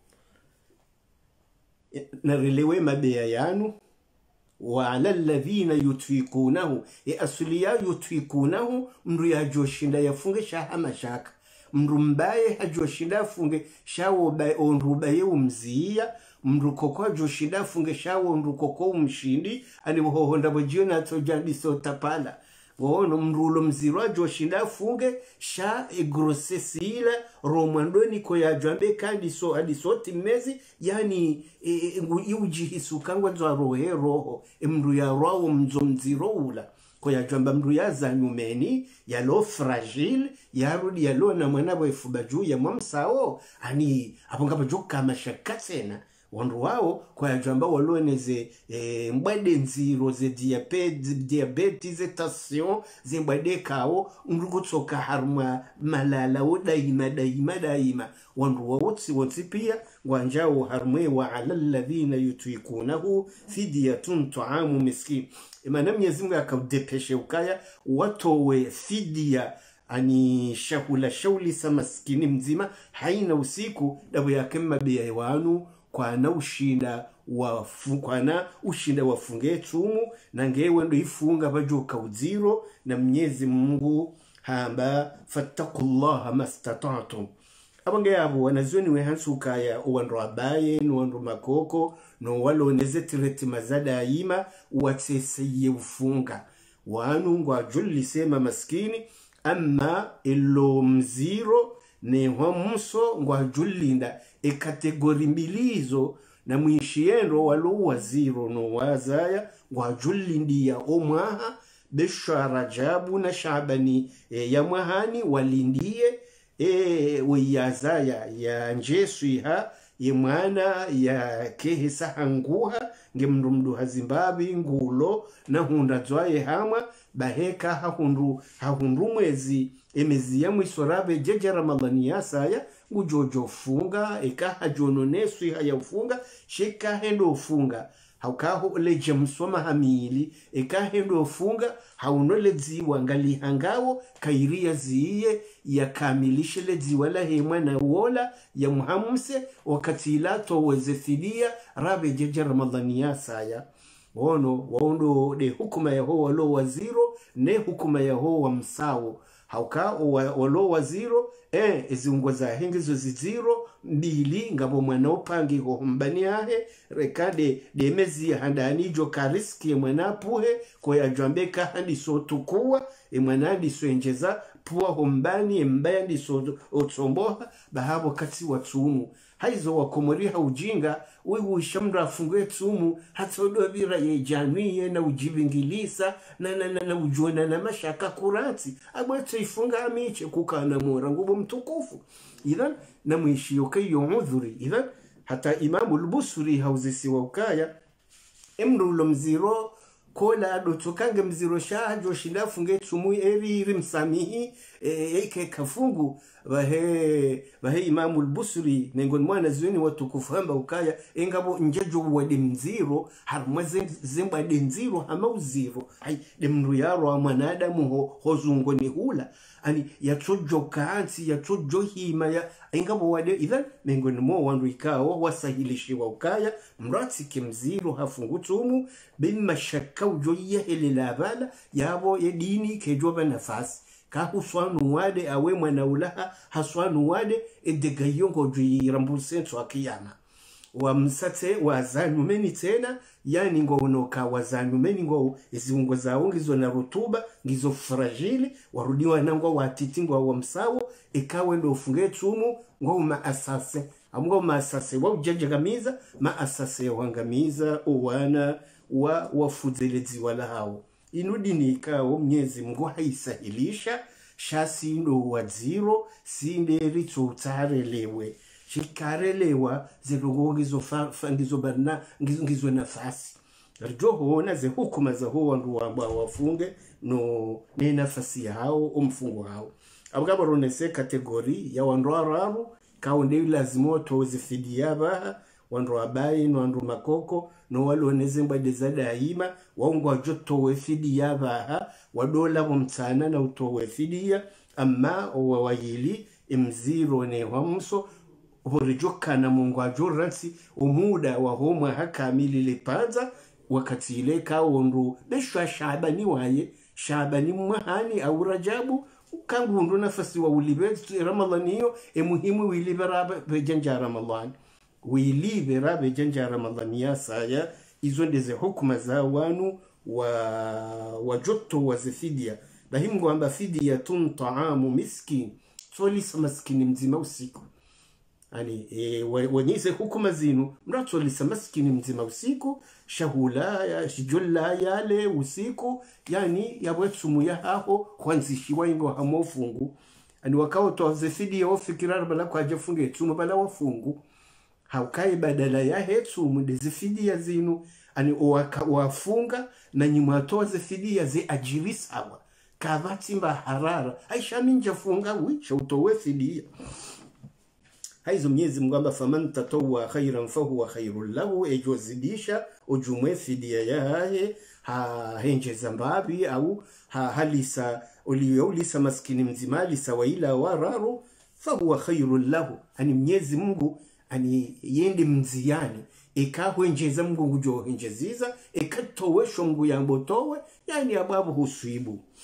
narelewe mabeya yanu wa ala alladhina yutfiqunahu e asliya yutfiqunahu mru ya joshinda yafunge shahama shaka mru mbaye hajoshinda funge shawo bae onrubaye umziya mru koko joshinda funge shawo mru koko umshindi ani bohonda bojiona tojandi sotapala wono mrulo mziro joshinda funge sha e grossesile romandoni ko ya jambe kandi so adi soti mezi yani e, e, ujihisu kangwa nzo rohe roho e mru ya roho mzo mziro ula ko ya jamba mru ya zanyumeni ya lo fragile ya rudi ya lo na mwana bwefubaju ya mwamsao ani abongaba joka mashakatena wandu wao kwa jamba waloneze e, mbade nziro ze diabetes diabetes ze tension ze mbade kao ngurukutsoka harma malala odaima daima daima wandu wao tsi wotsi pia ngwanjao harmwe wa ala alladhina yutwikunahu fidyatun ta'amu miskin imana Mwenyezi Mungu akadepeshe ukaya watowe fidia ani shahula shauli sa maskini mzima haina usiku dabu yake mabia wanu kwa na ushinda wa kwa na ushinda wafunge tumu na ngewe ndo ifunga bajoka uziro na Mwenyezi Mungu hamba fattaqullaha mastata'tum abange yabo wanazweni we hansuka ya uwanro abaye nuwanro makoko no walo neze tireti mazada ima uwatseseye ufunga wanu ngwa julli sema maskini ama ilo mziro ne wamuso ngwa jullinda e kategori mbilizo na mwishienro walo waziro no wazaya ngwa jullindi ya omwaha besha Rajabu na Shabani e, ya mwahani walindie e wiyazaya ya njeswiha ye mwana ya kehisa hanguha nge mndu hazimbabi ngulo na hunda zwaye hamwa baheka hahundu hahundu mwezi emezi ya mwisorabe jeje Ramadhani ya saya ngujojo funga eka hajono neswiha ya ufunga shika hendo ufunga haukaho leje msoma hamili eka hendo ufunga haunole ziwa ngali hangawo kairia ziye ya kamilishe le ziwa la hemwa na wola ya muhamuse wakati ila toweze fidia rabe jeje Ramadhani ya saya wono waondo de hukuma ya ho walo waziro ne hukuma ya ho wa msawo hauka walo waziro eh ezungwa za hengizo ziziro mbili ngabo mwana upangi ho mbani yahe rekade de mezi handani jo kariski mwana puhe ko ya jambeka handi so tukua e mwana ndi so enjeza puwa ho mbani mbaya ndi so otsomboha bahabo kati watumu haizo wakomoriha ujinga wewe ushamra afungue tumu hatodo bira ye jamii na ujibingilisa na na na, na ujuana na mashaka kurati abwato ifunga amiche kukana mora ngubo mtukufu idhan na mwishiyo kayo udhuri idhan hata Imamu al-Busri hauzisi wa ukaya emru lo mziro kola dotokange mziro shajo shindafunge tumu eri rimsamihi eke kafungu bahe bahe Imamu al-Busri nengon mwana zweni watukufu hamba ukaya engabo njejo wade mziro harumwe zemba de mziro hama uziro ai de mru yaro wa mwanadamu ho, hozungo ni hula ani yachojo kaansi yachojo hima ya engabo wade idhan nengon mo wandu ikao wasahilishi wa ukaya mrati kimziro hafungutumu bima shakaujo yehele labala yabo yedini kejoba nafasi kahu swanu wade awe mwana ulaha haswanu wade edegayongo jui rambusenso akiyama wa msate wa zanyumeni tena yani ngo unoka wa zanyumeni ngo iziungo zao ngizo na rutuba ngizo fragile warudiwa nango watitingwa wa msawo ikawe ndo ufunge tumu ngo maasase amgo maasase wa ujajagamiza maasase wangamiza uwana wa wafuzelezi wala hao inudini ikao mnyezi Mungu haisahilisha shasi ndo waziro sinde ritu utarelewe shikarelewa zirugo ngizo fangizo barna ngizo ngizo nafasi rjo hoona ze hukuma za ho wandu wamba wafunge no ne nafasi yao umfungo hao abugabo ronese kategori ya wandu araru kaunde lazimo toze fidia ba wandu abayi no wandu makoko no waloneze mbade zada ima waungwa joto fidia ba wadola mtana na utowe fidia amma wawayili imziro ne hamso horijoka na Mungu ajoransi umuda wa homa hakamili lipanza wakati ile kaundu beshwa Shabani waye Shabani mwahani au Rajabu kangundu nafasi wa ulibe Ramadhaniyo e muhimu wilibera bejenja Ramadhani wilibera bejenja Ramadhani ya saya izo ndeze hukuma za wanu wa wajoto wa zifidia bahimu kwamba fidia tun taamu miskin tolisa maskini mzima usiku ani e, wanyise hukuma zinu mratolisa maskini mzima usiku shahula ya shijola yale usiku yani yabwetsumu ya haho kwanzishiwa ingo hamofungu ani wakao toze fidia ofikira bala kwa jafunge tumu bala wafungu haukai badala ya hetsumu de fidia zinu ani wafunga na nyuma toze fidia zi ajirisawa kavati mba harara aisha minja funga wicha utowe fidia haizo miezi Mungu faman tatawa khairan fahuwa khairul lahu ejozidisha ujumwe fidia yahe ha henje zambabi au ha halisa uliyoulisa maskini mzima lisa waila wararu fahuwa khairul lahu ani miezi Mungu ani yende mziani eka henjeza Mungu ngujo henjeziza eka towesho Mungu yambotowe yani ababu husuibu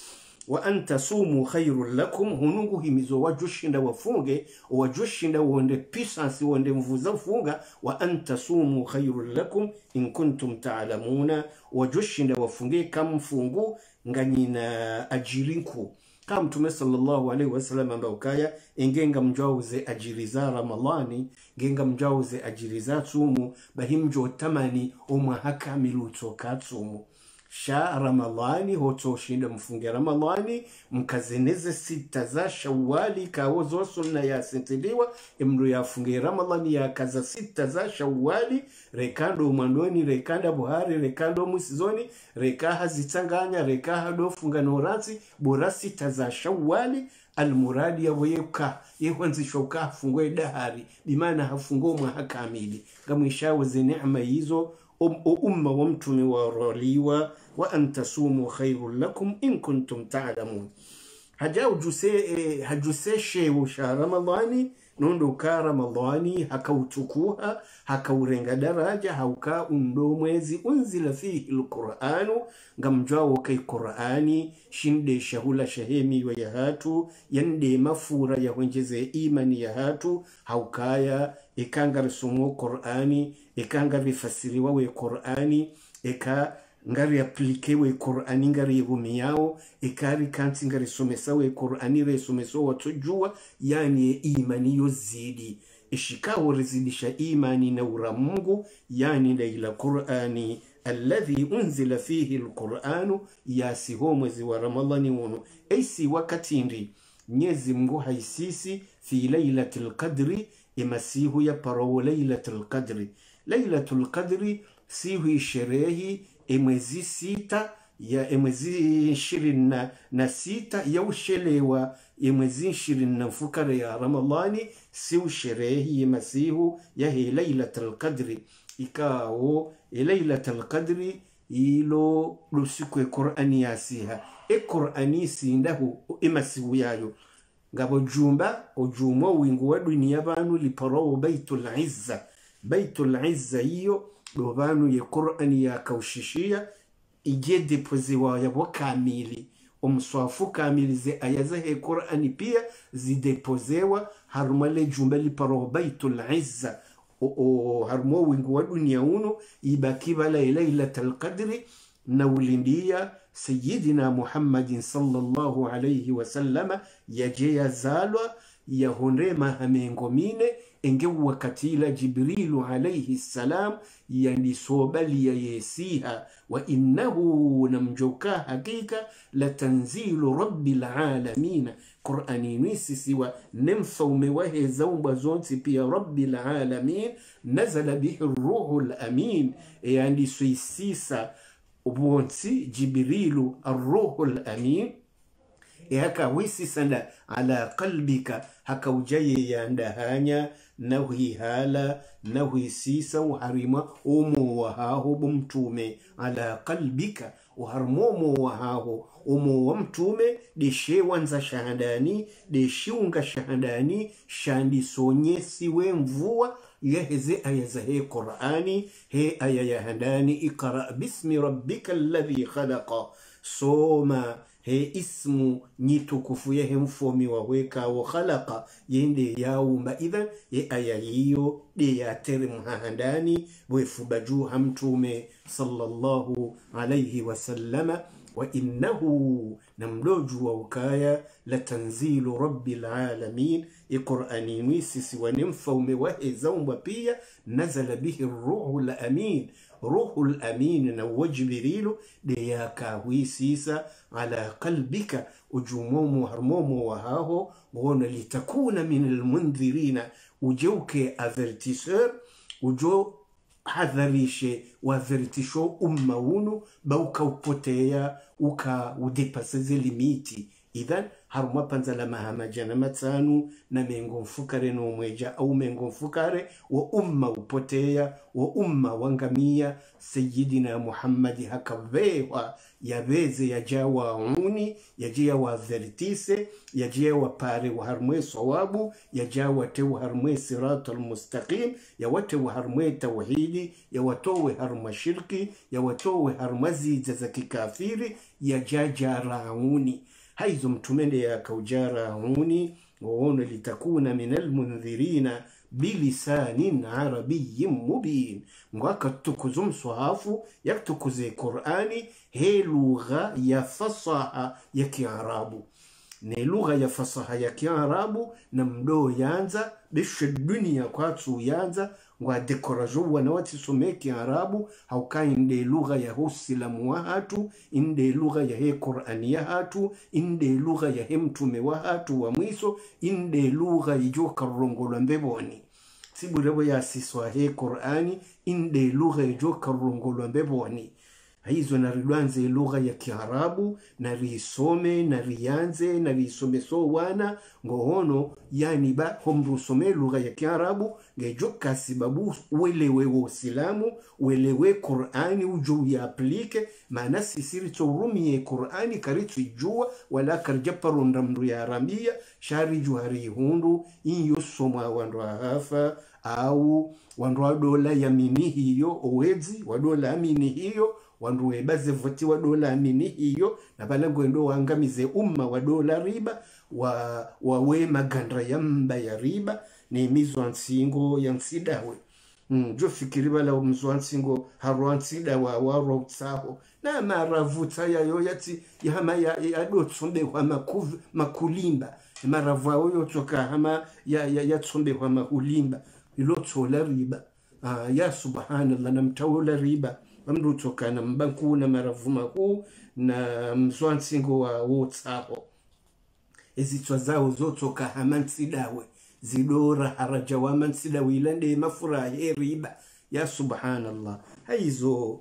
wa antasumu khairul lakum hunungu himizo wajushinda wafunge wajushinda uonde pisansi uonde mvuza ufunga wa antasumu khairul lakum in kuntum ta'lamuna wajushinda wafunge kam fungu nganyina ajirinku kama Mtume sallallahu alaihi wasallam ambao kaya ingenga mjauze ajiri za Ramadhani genga mjauze ajiri za tumu bahimjo tamani umwa hakamilu toka tumu sha Ramadhani hoto shinda mfunge Ramadhani mkazeneze sita za Shawwali kaozo sunna ya sentiliwa imru ya funge Ramadhani ya kaza sita za Shawwali rekando mwandoni rekanda buhari rekando musizoni rekaha zitanganya rekaha do funga norazi bora sita za Shawwali almuradi ya weyuka yewanzi shoka fungwe dahari bimana hafungo mwa hakamili gamwishawe ze neema hizo umma wa mtume waroliwa wa antasumu khairul lakum in kuntum ta'lamun hajau juse hajuseshe usha Ramadhani nondo ka Ramadhani hakautukuha hakaurenga daraja hauka undo mwezi unzila fihi alquranu ngamjao kai Qur'ani shinde shahula shahemi wa yahatu yande mafura ya wenjeze imani yahatu haukaya ikanga risumu Qur'ani ikanga rifasiriwa we Qur'ani eka ngari aplike we Qur'ani ngari yevumi yao ikari kanti ngari somesa we Qur'ani re someso watujua yani imani yozidi ishikao rezidisha imani na uramungu yani la ila Qur'ani alladhi unzila fihi alqur'anu yasiho mwezi wa Ramadhani wono eisi wakati ndi nyezi Mungu haisisi fi lailatul qadri imasihu ya parawo lailatul qadri lailatul qadri sihu sherehi emwezi sita ya emwezi ishirini na, na sita ya ushelewa emwezi ishirini na mfukare ya Ramadhani siu sherehi emasihu ya he lailatul qadri ikao lailatul qadri ilo lusiku e Qur'ani yasiha e Qur'ani sindahu emasihu yayo ngabo jumba ojumo wingu wa dunia banu liparo baitul izza baitul izza hiyo do banu ye Qur'ani ya kaushishia ije depoziwa ya wakamili umswafu kamili ze ayaza he Qur'ani pia zidepozewa harumale jumba liparo baitul izza o, o harumo wingu wa dunia uno ibaki bala lailatul qadri na ulindia Sayyidina Muhammadin sallallahu alayhi wa sallama yaje yazalwa yahonrema hamengomine enge wakati ila Jibrilu alayhi salam yani sobali ya yesiha wa innahu namjoka hakika la tanzilu rabbil alamin Qur'ani nisisi wa nemfaume wahe zaumba zonti pia rabbil alamin nazala bihi ruhul amin yani suisisa ubonsi Jibrilu ar-ruhul amin haka wisi sanda ala qalbika haka ujaye ya ndahanya nahi hala nahi sisa uharima umu wahaho bumtume ala qalbika uharmomo wahaho umu wa mtume deshe wanza shahadani deshe unga shahadani shandi sonyesi we mvua yaheze ayaza he Qur'ani he ayaya handani ikra bismi rabbika alladhi khalaqa soma he ismu nyitukufu yehe mfomi wa weka wa khalaqa yende yaumba idhan ye aya hiyo de ya terem handani wefubaju hamtume sallallahu alayhi wasallama wa innahu namloju wa ukaya la tanzilu rabbil alamin iqra'ani misisi wa nimfaume wa ezaumba pia nazala bihi ruhul amin ruhul amin na wajibirilu de yakahwisisa ala qalbika ujumomu harmomu wahaho gona litakuna min almundhirina ujeuke avertisseur ujo hadharishe wavertisho umma unu bauka upotea uka udepaseze limiti idhan haruma panzala mahama jana matanu na mengo mfukare no mweja au mengo mfukare wa umma upotea wa umma wangamia Sayyidina Muhammadi hakavewa yaveze yajawa uni yajia wa vertise yajia wa pare wa harmwe sawabu yajawa te wa harmwe siratul mustaqim ya wate wa harmwe tawhidi ya watowe harma shirki ya watowe harmazi za kikafiri yajaja rauni haizo mtumende ya kaujara huni waono litakuna minal mundhirina bilisanin arabiyyin mubin ngwaka tukuzu mswahafu yaktukuze Qur'ani he lugha ya fasaha ya Kiarabu ne lugha ya fasaha ya Kiarabu na mdo yanza bishe dunia kwa tu yanza ngwa dekorajo wana wati some Kiarabu hauka inde lugha ya Uislamu wa hatu inde lugha ya he Qur'ani ya hatu inde lugha ya he mtume wa hatu wa mwiso inde lugha ijoka rongolo mbeboni siburewo ya siswa he Qur'ani inde lugha ijoka rongolo mbeboni hizo na ridwanze lugha ya Kiarabu na risome na rianze na risome so wana ngohono yani ba homru some lugha ya Kiarabu ngejoka sababu uelewe Uislamu uelewe Qur'ani ujo ya aplike maana sisiri turumie Qur'ani karitu jua wala karjaparu ndamru ya Arabia shari juhari hundu inyo soma wandu hafa au wandu dola yamini hiyo owezi wadola amini hiyo wandu webaze voti wa dola amini hiyo na bala gwendo waangamize umma wa dola riba wa wawe magandra ya mba ya riba ni mizwansingo ya nsidawe mm, jo fikiri bala mzwansingo harwansida wa waro tsaho na maravuta ya yoyati ya hama ya, ya dotsombe wa makuv, makulimba maravu ayo toka hama ya, ya, ya tsombe wa makulimba iloto la riba ah, ya subhanallah na mtawala riba amdu toka na mbanku na maravuma huu na mzwansingo wa wotsaho ezitwa zao zotoka hamansidawe zidora haraja wa mansidawe ilande mafura he riba ya subhanallah haizo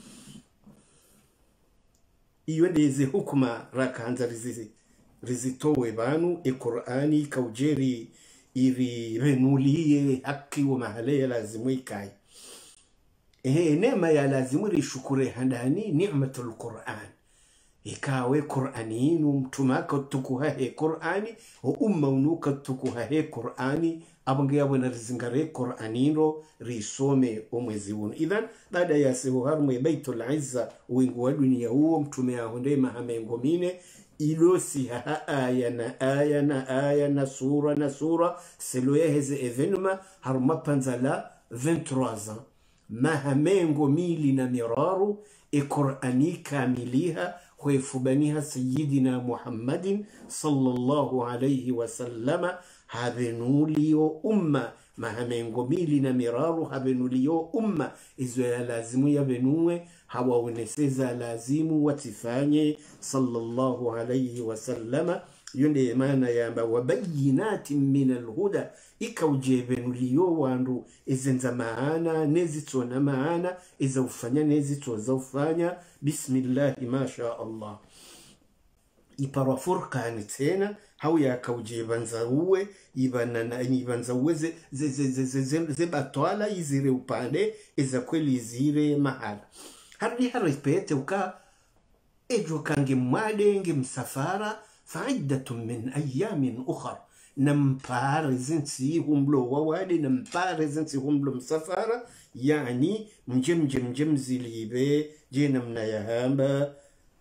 iyo ndeze hukuma rakanza rizizi rizitowe banu e Qur'ani kaujeri iri renulie haki wa mahale lazimu ikai ehe neema ya lazimu rishukure handani ni'matul Qur'an ikawe Qur'aninu mtumaka tukuha he Qur'ani o umma unuka tukuha he Qur'ani abange yabona rizingare Qur'anino risome omwezi uno idhan baada ya seho harmu baitul izza wingu wa dunia huo mtume ahonde mahamengo mine ilosi ha aya na aya na aya na sura na sura selo yaheze evenuma haruma panzala vingt-trois ans mahamengo mili na miraru e Qur'ani kamiliha ويفبنيها سيدنا محمد صلى الله عليه وسلم هابنوليو أمة ما همينغو ميلنا مرارو هابنوليو أمة إذو لازم يبنوه هوا ونسيزا لازم وتفاني صلى الله عليه وسلم يندي مانا ياما وبينات من الهدى إكاو جيبنوليو وانرو إذن زمانا نزيتونا معانا إذا وفانيا نزيتو زوفانيا بسم الله ما شاء الله ipara furqani tena hau ya kaujibanza uwe ibanana ibanza uwe ze ze ze ze ze ze ze batwala izire upande iza kweli izire mahala hardi haripete uka ejo kange mwade nge msafara fa'iddatun min ayamin ukhra nampare zinsi humlo wawade nampare zinsi humlo msafara yani mjem jem jem zilibe jena mnayahamba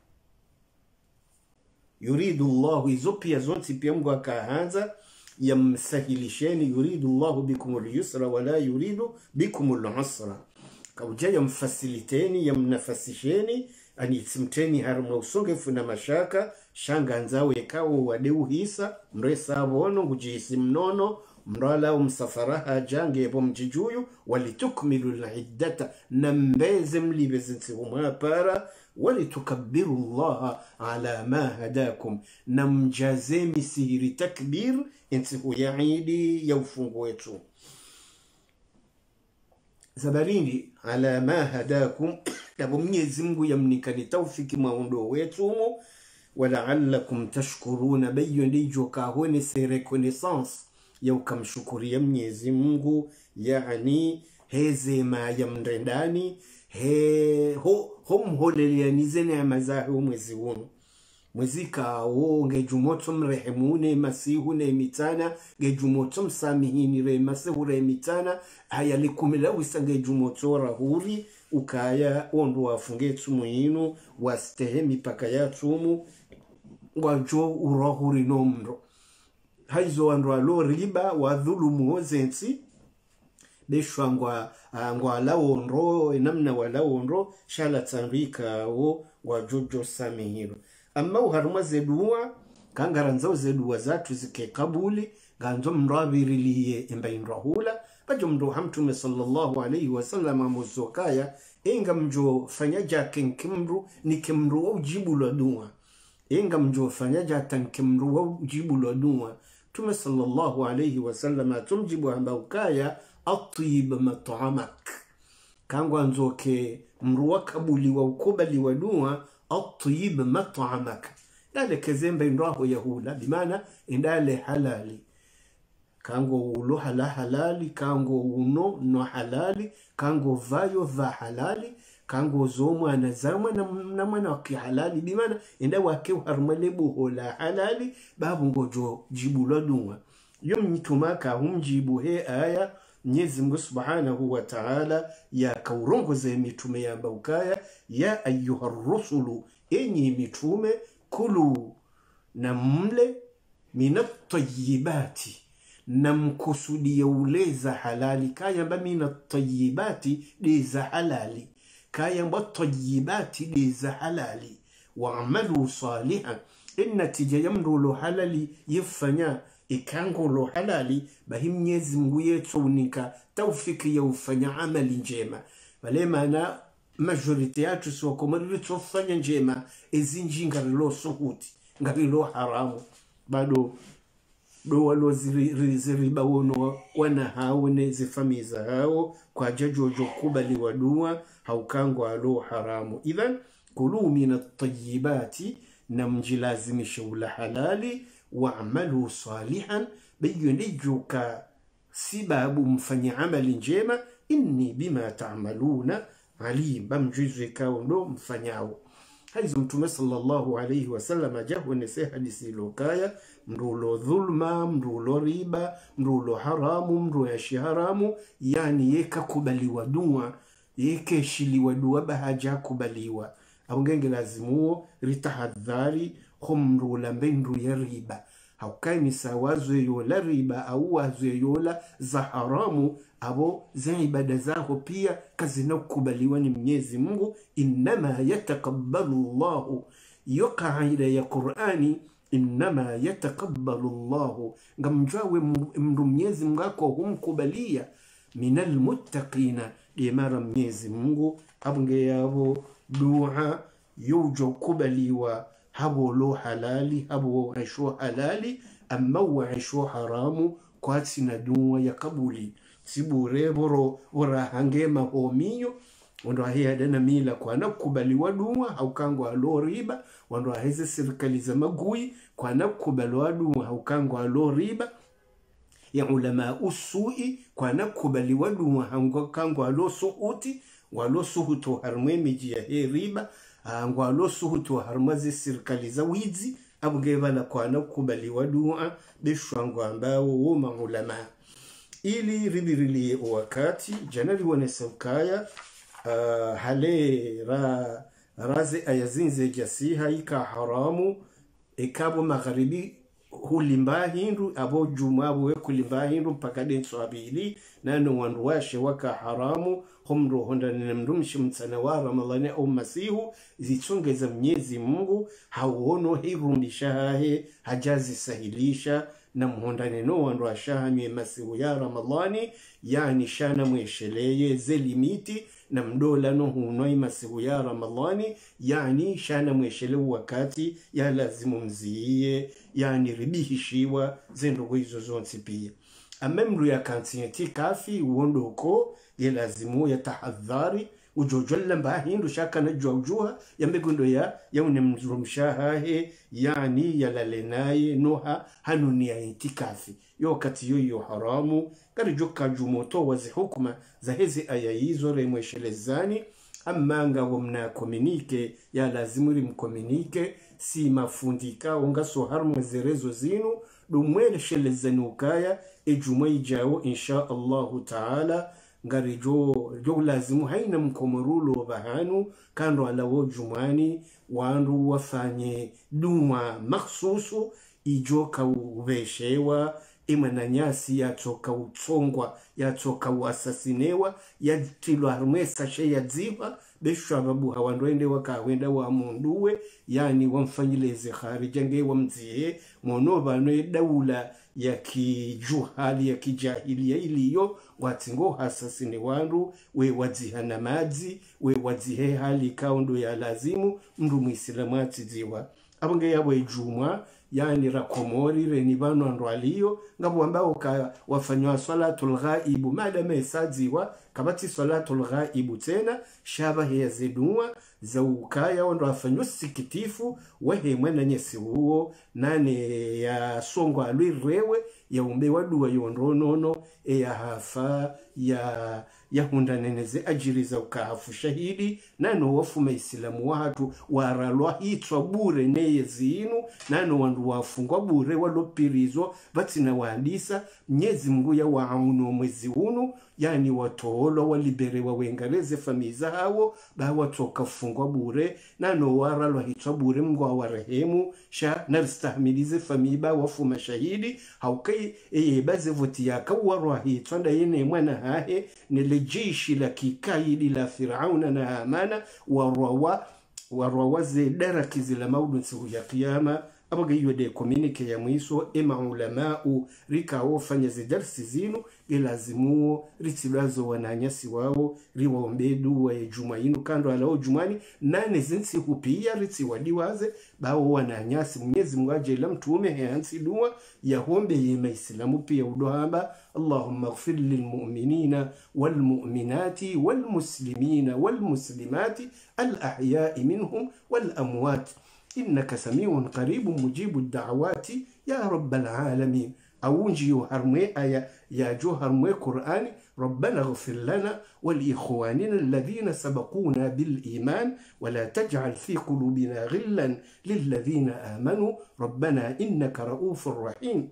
yuridu Allahu izopia zonti pia Mungu akaanza yamsahilisheni yuridu Allahu bikumul yusra wala yuridu bikumul usra kaujaya mfasiliteni yamnafasisheni ani simteni harma usongefu na mashaka shanga nzawe kawo wadeu hisa mresa abono ngujisi mnono mrala umsafaraha jange ebo mjijuyu walitukmilu l'iddata nambeze mlibezinsi humapara ولتكبروا الله على ما هداكم نمجازمي سيري تكبير انتهو يعيدي يوفنغويتو زبريني على ما هداكم لابو ميزمغو يمنكني توفيك ما وندوويتومو ولعلكم تشكرون بيون ليجو كاهوني سيريكونيسانس يوكم شكر يمنيزمغو يعني هزي ما يمرنداني he ho hom holelianize neema zahe mwezi uno mwezi kawo ngejumoto mrehemune masihu ne mitana ngejumoto msamihini re masihu re mitana haya likumila wisa ngejumoto rahuri ukaya ondo wafunge tumu inu wastehe mipaka ya tumu wajo urohuri nomro haizo wandu alo riba wa dhulumu ozensi beshwa ngwa ngwa lawonro namna walawonro shala tanrika o wajojo samihiro amma uharuma zedua kangaranza zedua zatu zike kabuli ganzo mrabiriliye embainrahula bajo mdo hamtume sallallahu alayhi wasallam amuzokaya inga mjo fanyaja kenkimru ni kimru ujibu la dua inga mjo fanyaja tankimru ujibu la dua tume sallallahu alayhi wasallam tumjibu ambaukaya atib mat'amak kangwa nzoke mruwa kabuli wa ukubali wa dua atib mat'amak dale kezembe ndoho yahula bimana indale halali kango ulo hala halali kango uno no halali kango vayo va halali kango zomu anazama na mwana waki halali bimana inda wake harmalebu hola halali babu ngojo jibu la dua yom nitumaka humjibu he aya Mwenyezi Mungu Subhanahu wa Ta'ala ya kaurongoze mitume ya baukaya ya ayyuha rusulu enyi mitume kulu na mle minat tayyibati na mkusudia uleza halali kaya mba minat tayyibati leza halali kaya mba tayyibati leza halali wa amalu salihan inna tija yamrulu halali yifanya ikango lo halali bahi Mwenyezi Mungu yetu unika taufiki ya ufanya amali njema wale maana majority yatu siwa kumarili tufanya njema ezinji ngarilo suhuti ngarilo haramu bado do walo ziriba wono wana hao nezi famiza hao kwa jajojo kubali wadua haukango alo haramu idhan kulu mina tayyibati na mjilazimisha ula halali wa'malu salihan biyunijuka sibabu mfanya amali njema inni bima ta'maluna alim bamjuzi kaundo mfanyao haizo mtume sallallahu alayhi wasallam jahu nese hadisi lokaya mrulo dhulma mrulo riba mrulo haramu mrulo yashi haramu yani yeka kubaliwa dua yeke shiliwa dua bahaja kubaliwa aungenge lazimuo ritahadhari khumru lambendu ya riba haukai sawazo yola riba au wazo yola za haramu abo za ibada zao pia kazina kubaliwa ni Mwenyezi Mungu inma yatakabbalu Allahu yuqaida ya Qur'ani inma yatakabbalu Allahu ngamjwawe mru Mwenyezi Mungu ako humkubalia minal muttaqina dimara Mwenyezi Mungu abunge yabo dua yujo kubaliwa habo lo halali habo aisho halali amma wa aisho haramu kwa sina dua ya kabuli sibure boro ora hangema homiyo ndo ahia na mila kwa nakubaliwa dua au kango alo riba ndo aheze serikali za magui kwa nakubaliwa dua au kango alo riba ya ulama usui kwa nakubaliwa dua au kango alo suuti walo suhuto harmwe miji ya he riba ngwalo suhutu harmazi serikali za wizi abugeva na kwa nakubaliwa dua bishwango ambao woma ulama ili ribirili wakati janali wanesukaya uh, hale ra razi ayazinze jasiha ika haramu ikabo magharibi hulimba hindu abo jumabu we kulimba hindu mpaka denso abili nano wanruwashe waka haramu humru honda nimrumshi mtsana wa Ramadhani au masihu zichongeza Mwenyezi Mungu hauono hirumbishahe hajazi sahilisha na mhonda neno wandu ashahanywe masihu ya Ramadhani yani shana mwesheleye zelimiti na mdola no hunoi masihu ya Ramadhani yani shana mweshele wakati ya lazimu mziye yani ribihishiwa zendogo hizo zonsi pia amemru ya kantineti kafi uondoko ye lazimu ya tahadhari ujojola mbahindu shaka na jujuha ya mbegundo ya ya unemzurumshahe yani ya lalenaye noha hanuni ya itikafi yo wakati yoyo haramu kari joka jumoto wazi hukuma za hezi aya hizo remweshelezani amanga wamna komunike ya lazimu rimkomunike si mafundika unga soharu mwezerezo zinu dumwele shelezani ukaya ejumwe ijao insha Allahu ta'ala ngari jo jo lazimu haina mkomorulo bahanu kando ala wo jumani wandu wafanye duma maksusu ijoka uveshewa ima na nyasi yatoka utsongwa yatoka uasasinewa yatilwa harumesa she yadziwa beshu ababu hawandoende wakawenda wa munduwe yani wamfanyileze kharijenge wamzie monoba no daula ya kijuhali ya kijahilia iliyo watingo hasasine wandu we wadzihana madzi we wadzihe hali kaundo ya lazimu mndu muislamu atidziwa abange yabo ijumwa yani rakomori reni bano andwaliyo ngabo ambao ka wafanywa salatul ghaibu madama isadziwa kabati salatul ghaibu tena shaba ya zedua za ukaya ndo afanywa sikitifu wehe mwena nyesi huo nane ya songo alwirewe ya umbe wadua yondronono e ya hafa ya ya hunda neneze ajiri za ukahafu shahidi nano wafuma isilamu watu waralwa hitwa bure neye zinu nano wandu wafungwa bure walopirizo batina waandisa mnyezi mngu ya waaunu mwezi unu yani watoolo waliberewa wengaleze famiza hawo ba watoka fungwa bure nano waralwa hitwa bure mngu wa warehemu sha naristahimilize famiba wafuma shahidi haukai eye baze voti yaka warwa hitwa nda yene mwana hahe nile jeshi la kikaidi la Firauna na Hamana warwa warwa ze daraki zila maudu siku ya kiyama abaga iyo de communique ya mwiso ema ulamau rikao fanya zidarsi zinu ilazimuo ritilazo wananyasi wao riwaombedu wa jumainu kando alao jumani nane zinsi hupia riti wadiwaze bao wananyasi mnyezi mwaje ila mtume heansi dua ya hombe yema islamu pia udohamba Allahumma gfir lilmu'minina walmu'minati walmuslimina walmuslimati al-ahyai minhum wal-amwat إنك سميع قريب مجيب الدعوات يا رب العالمين أونجي هرمي آية يا جو هرمي قرآن ربنا اغفر لنا ولإخواننا الذين سبقونا بالإيمان ولا تجعل في قلوبنا غلا للذين آمنوا ربنا إنك رؤوف رحيم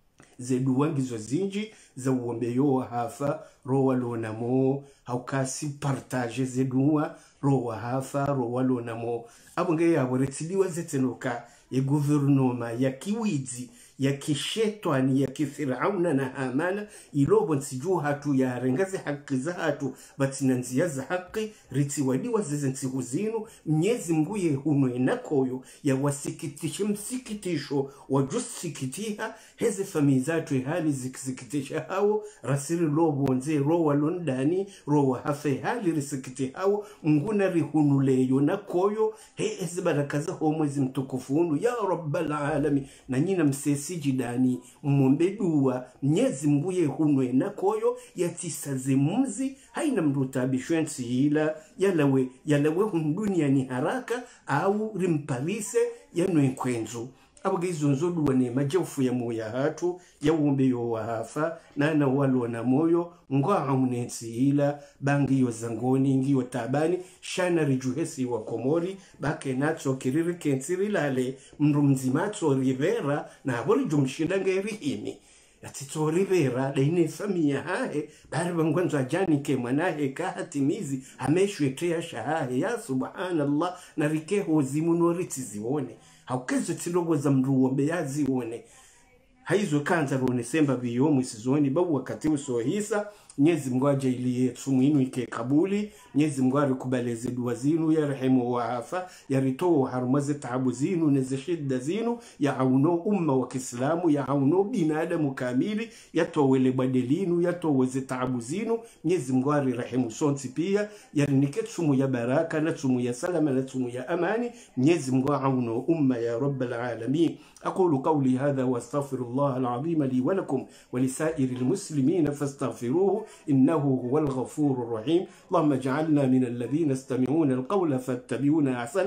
zedu wangi zo zinji za uombeyo hafa rowa lonamo haukasi partage zeduwa rowa hafa rowa lonamo abonge yabo retiliwa zetenoka ya guvernoma ya kiwizi ya kishetwani ya kifirauna na Hamana ilobo nsiju hatu ya rengaze haki za hatu batina nzia za haki ritiwadiwa zeze nsiku zinu mnyezi mguye huno enakoyo ya wasikitishe msikitisho wajusikitiha heze famizatu hali zikisikitisha hao rasiri lobo nze rowa londani rowa hafe hali risikiti hao mnguna rihunuleyo nakoyo heze barakaza homwezi mtukufunu ya rabbal alami na nyina msesi sijidani mwombeduwa mnyezi mbuye hunwe na koyo yatisaze mumzi haina mrutabishwensi hila yalawe yalawe hundunia ni haraka au rimparise yanwe kwenzu abaga izo duwa ne majofu ya moya hatu ya uombeyo wa hafa nana walo na moyo ngwa amunensi hila bangi yo zangoni ngiyo tabani shana rijuhesi wa komori bake nacho kiriri kensiri lale mrumzimato rivera na habori jumshinda ngeri hini yatito rivera daine familia hae bari bangwanzo ajani ke mwanahe kahatimizi hameshwe trea shahahe ya subhanallah na rikeho zimuno ritizione haukezo tilogo za mruombe ya zione haizo kanza rone semba biyo mwisizoni babu wakati usohisa nyezi mgwaja iliye tsumuinu ike kabuli nyezi mgwari kubaleze dua zinu ya rahimu wa hafa ya ritowo harumaze taabu zinu neze shidda zinu ya auno umma wa kislamu ya auno binadamu kamili ya towele badelinu ya toweze taabu zinu nyezi mgwari rahimu sonti pia ya rinike tsumu ya baraka na tsumu ya salama na tsumu ya amani nyezi mgwa auno umma ya rabbal alamin أقول قولي هذا واستغفر الله العظيم لي ولكم ولسائر المسلمين فاستغفروه إنه هو الغفور الرحيم اللهم اجعلنا من الذين استمعون القول فاتبعون أحسنه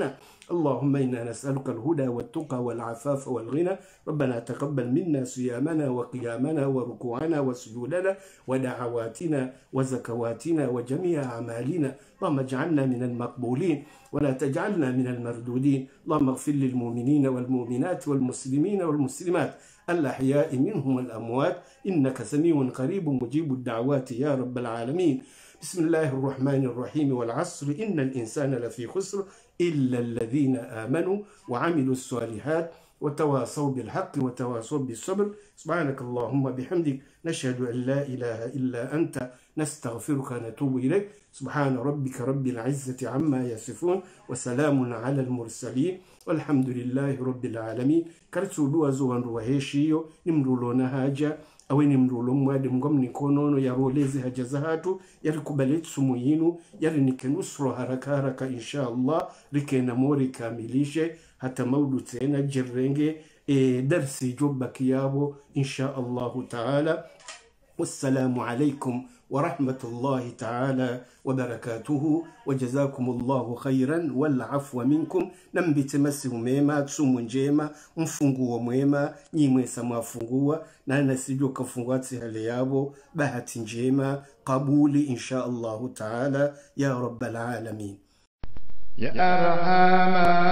اللهم إنا نسألك الهدى والتقى والعفاف والغنى. ربنا تقبل منا صيامنا وقيامنا وركوعنا وسجودنا ودعواتنا وزكواتنا وجميع أعمالنا. اللهم اجعلنا من المقبولين ولا تجعلنا من المردودين. اللهم اغفر للمؤمنين والمؤمنات والمسلمين والمسلمات الأحياء منهم والأموات، إنك سميع قريب مجيب الدعوات يا رب العالمين. بسم الله الرحمن الرحيم. والعصر إن الإنسان لفي خسر إلا الذين آمنوا وعملوا الصالحات وتواصوا بالحق وتواصوا بالصبر. سبحانك اللهم بحمدك نشهد أن لا إله إلا أنت نستغفرك ونتوب إليك. سبحان ربك رب العزة عما يصفون وسلام على المرسلين والحمد لله رب العالمين. كرتو دوا زوان روهيشيو نمرولونا هاجا awe ni mrulo mwade mgomni konono ya rolezi hajazahatu yari kubalet sumuyinu yari nikenusro haraka haraka insha Allah rikena mori kamilishe hata maudu tena jirrenge e darsi jobba kiyabo insha Allah ta'ala. والسلام عليكم ورحمة الله تعالى وبركاته وجزاكم الله خيرا والعفو منكم. نمبت مسه ميما تسوم جيما مفنغو ميما نيمي سما فنغوا نانا سيجو كفنغواتي هليابو بهت جيما قبولي إن شاء الله تعالى يا رب العالمين. يا أرحم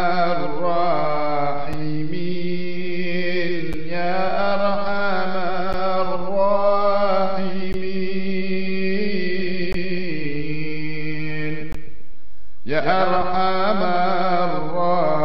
الراحمين يا أرحم الراحمين يا أرحم الراحمين